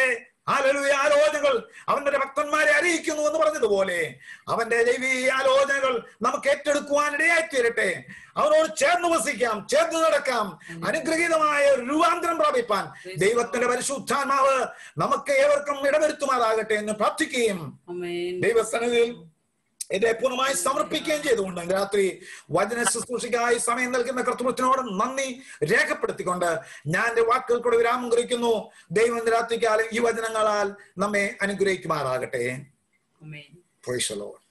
ഹല്ലേലൂയ. ആലോചനകൾ അവന്റെ ഭക്തന്മാരെ അറിയിക്കുന്നു എന്ന് പറഞ്ഞതുപോലെ അവന്റെ ദൈവീയ ആലോചനകൾ നമുക്ക് ഏറ്റെടുക്കുവാൻ ഇടയായി തീരട്ടെ. അവനോട് ചേർന്ന് വസിക്കാം, ചേർന്ന് നടക്കാം, അനുഗ്രഹീതമായ രൂപാന്തരം പ്രാപിപ്പാൻ ദൈവത്തിന്റെ പരിശുദ്ധാത്മാവ് നമുക്ക് ഏവർക്കും ഇടവരുത്തുമാറാകട്ടെ എന്ന് പ്രാർത്ഥിക്കുകയും ദൈവസന്നിധിയിൽ എന്നെ പൂർണ്ണമായി സമർപ്പിക്കുകയും ചെയ്തുകൊണ്ട് രാത്രി വചന ശുശ്രൂഷയ്ക്കായി സമയം നൽകുന്ന കർത്തൃത്വത്തിനോട് നന്ദി രേഖപ്പെടുത്തിക്കൊണ്ട് ഞാൻ എന്റെ വാക്കുകൾ കൂടെ വിരാമം കുറിക്കുന്നു. ദൈവം രാത്രിക്കാലം ഈ വചനങ്ങളാൽ നമ്മെ അനുഗ്രഹിക്കുമാറാകട്ടെ. Praise the Lord.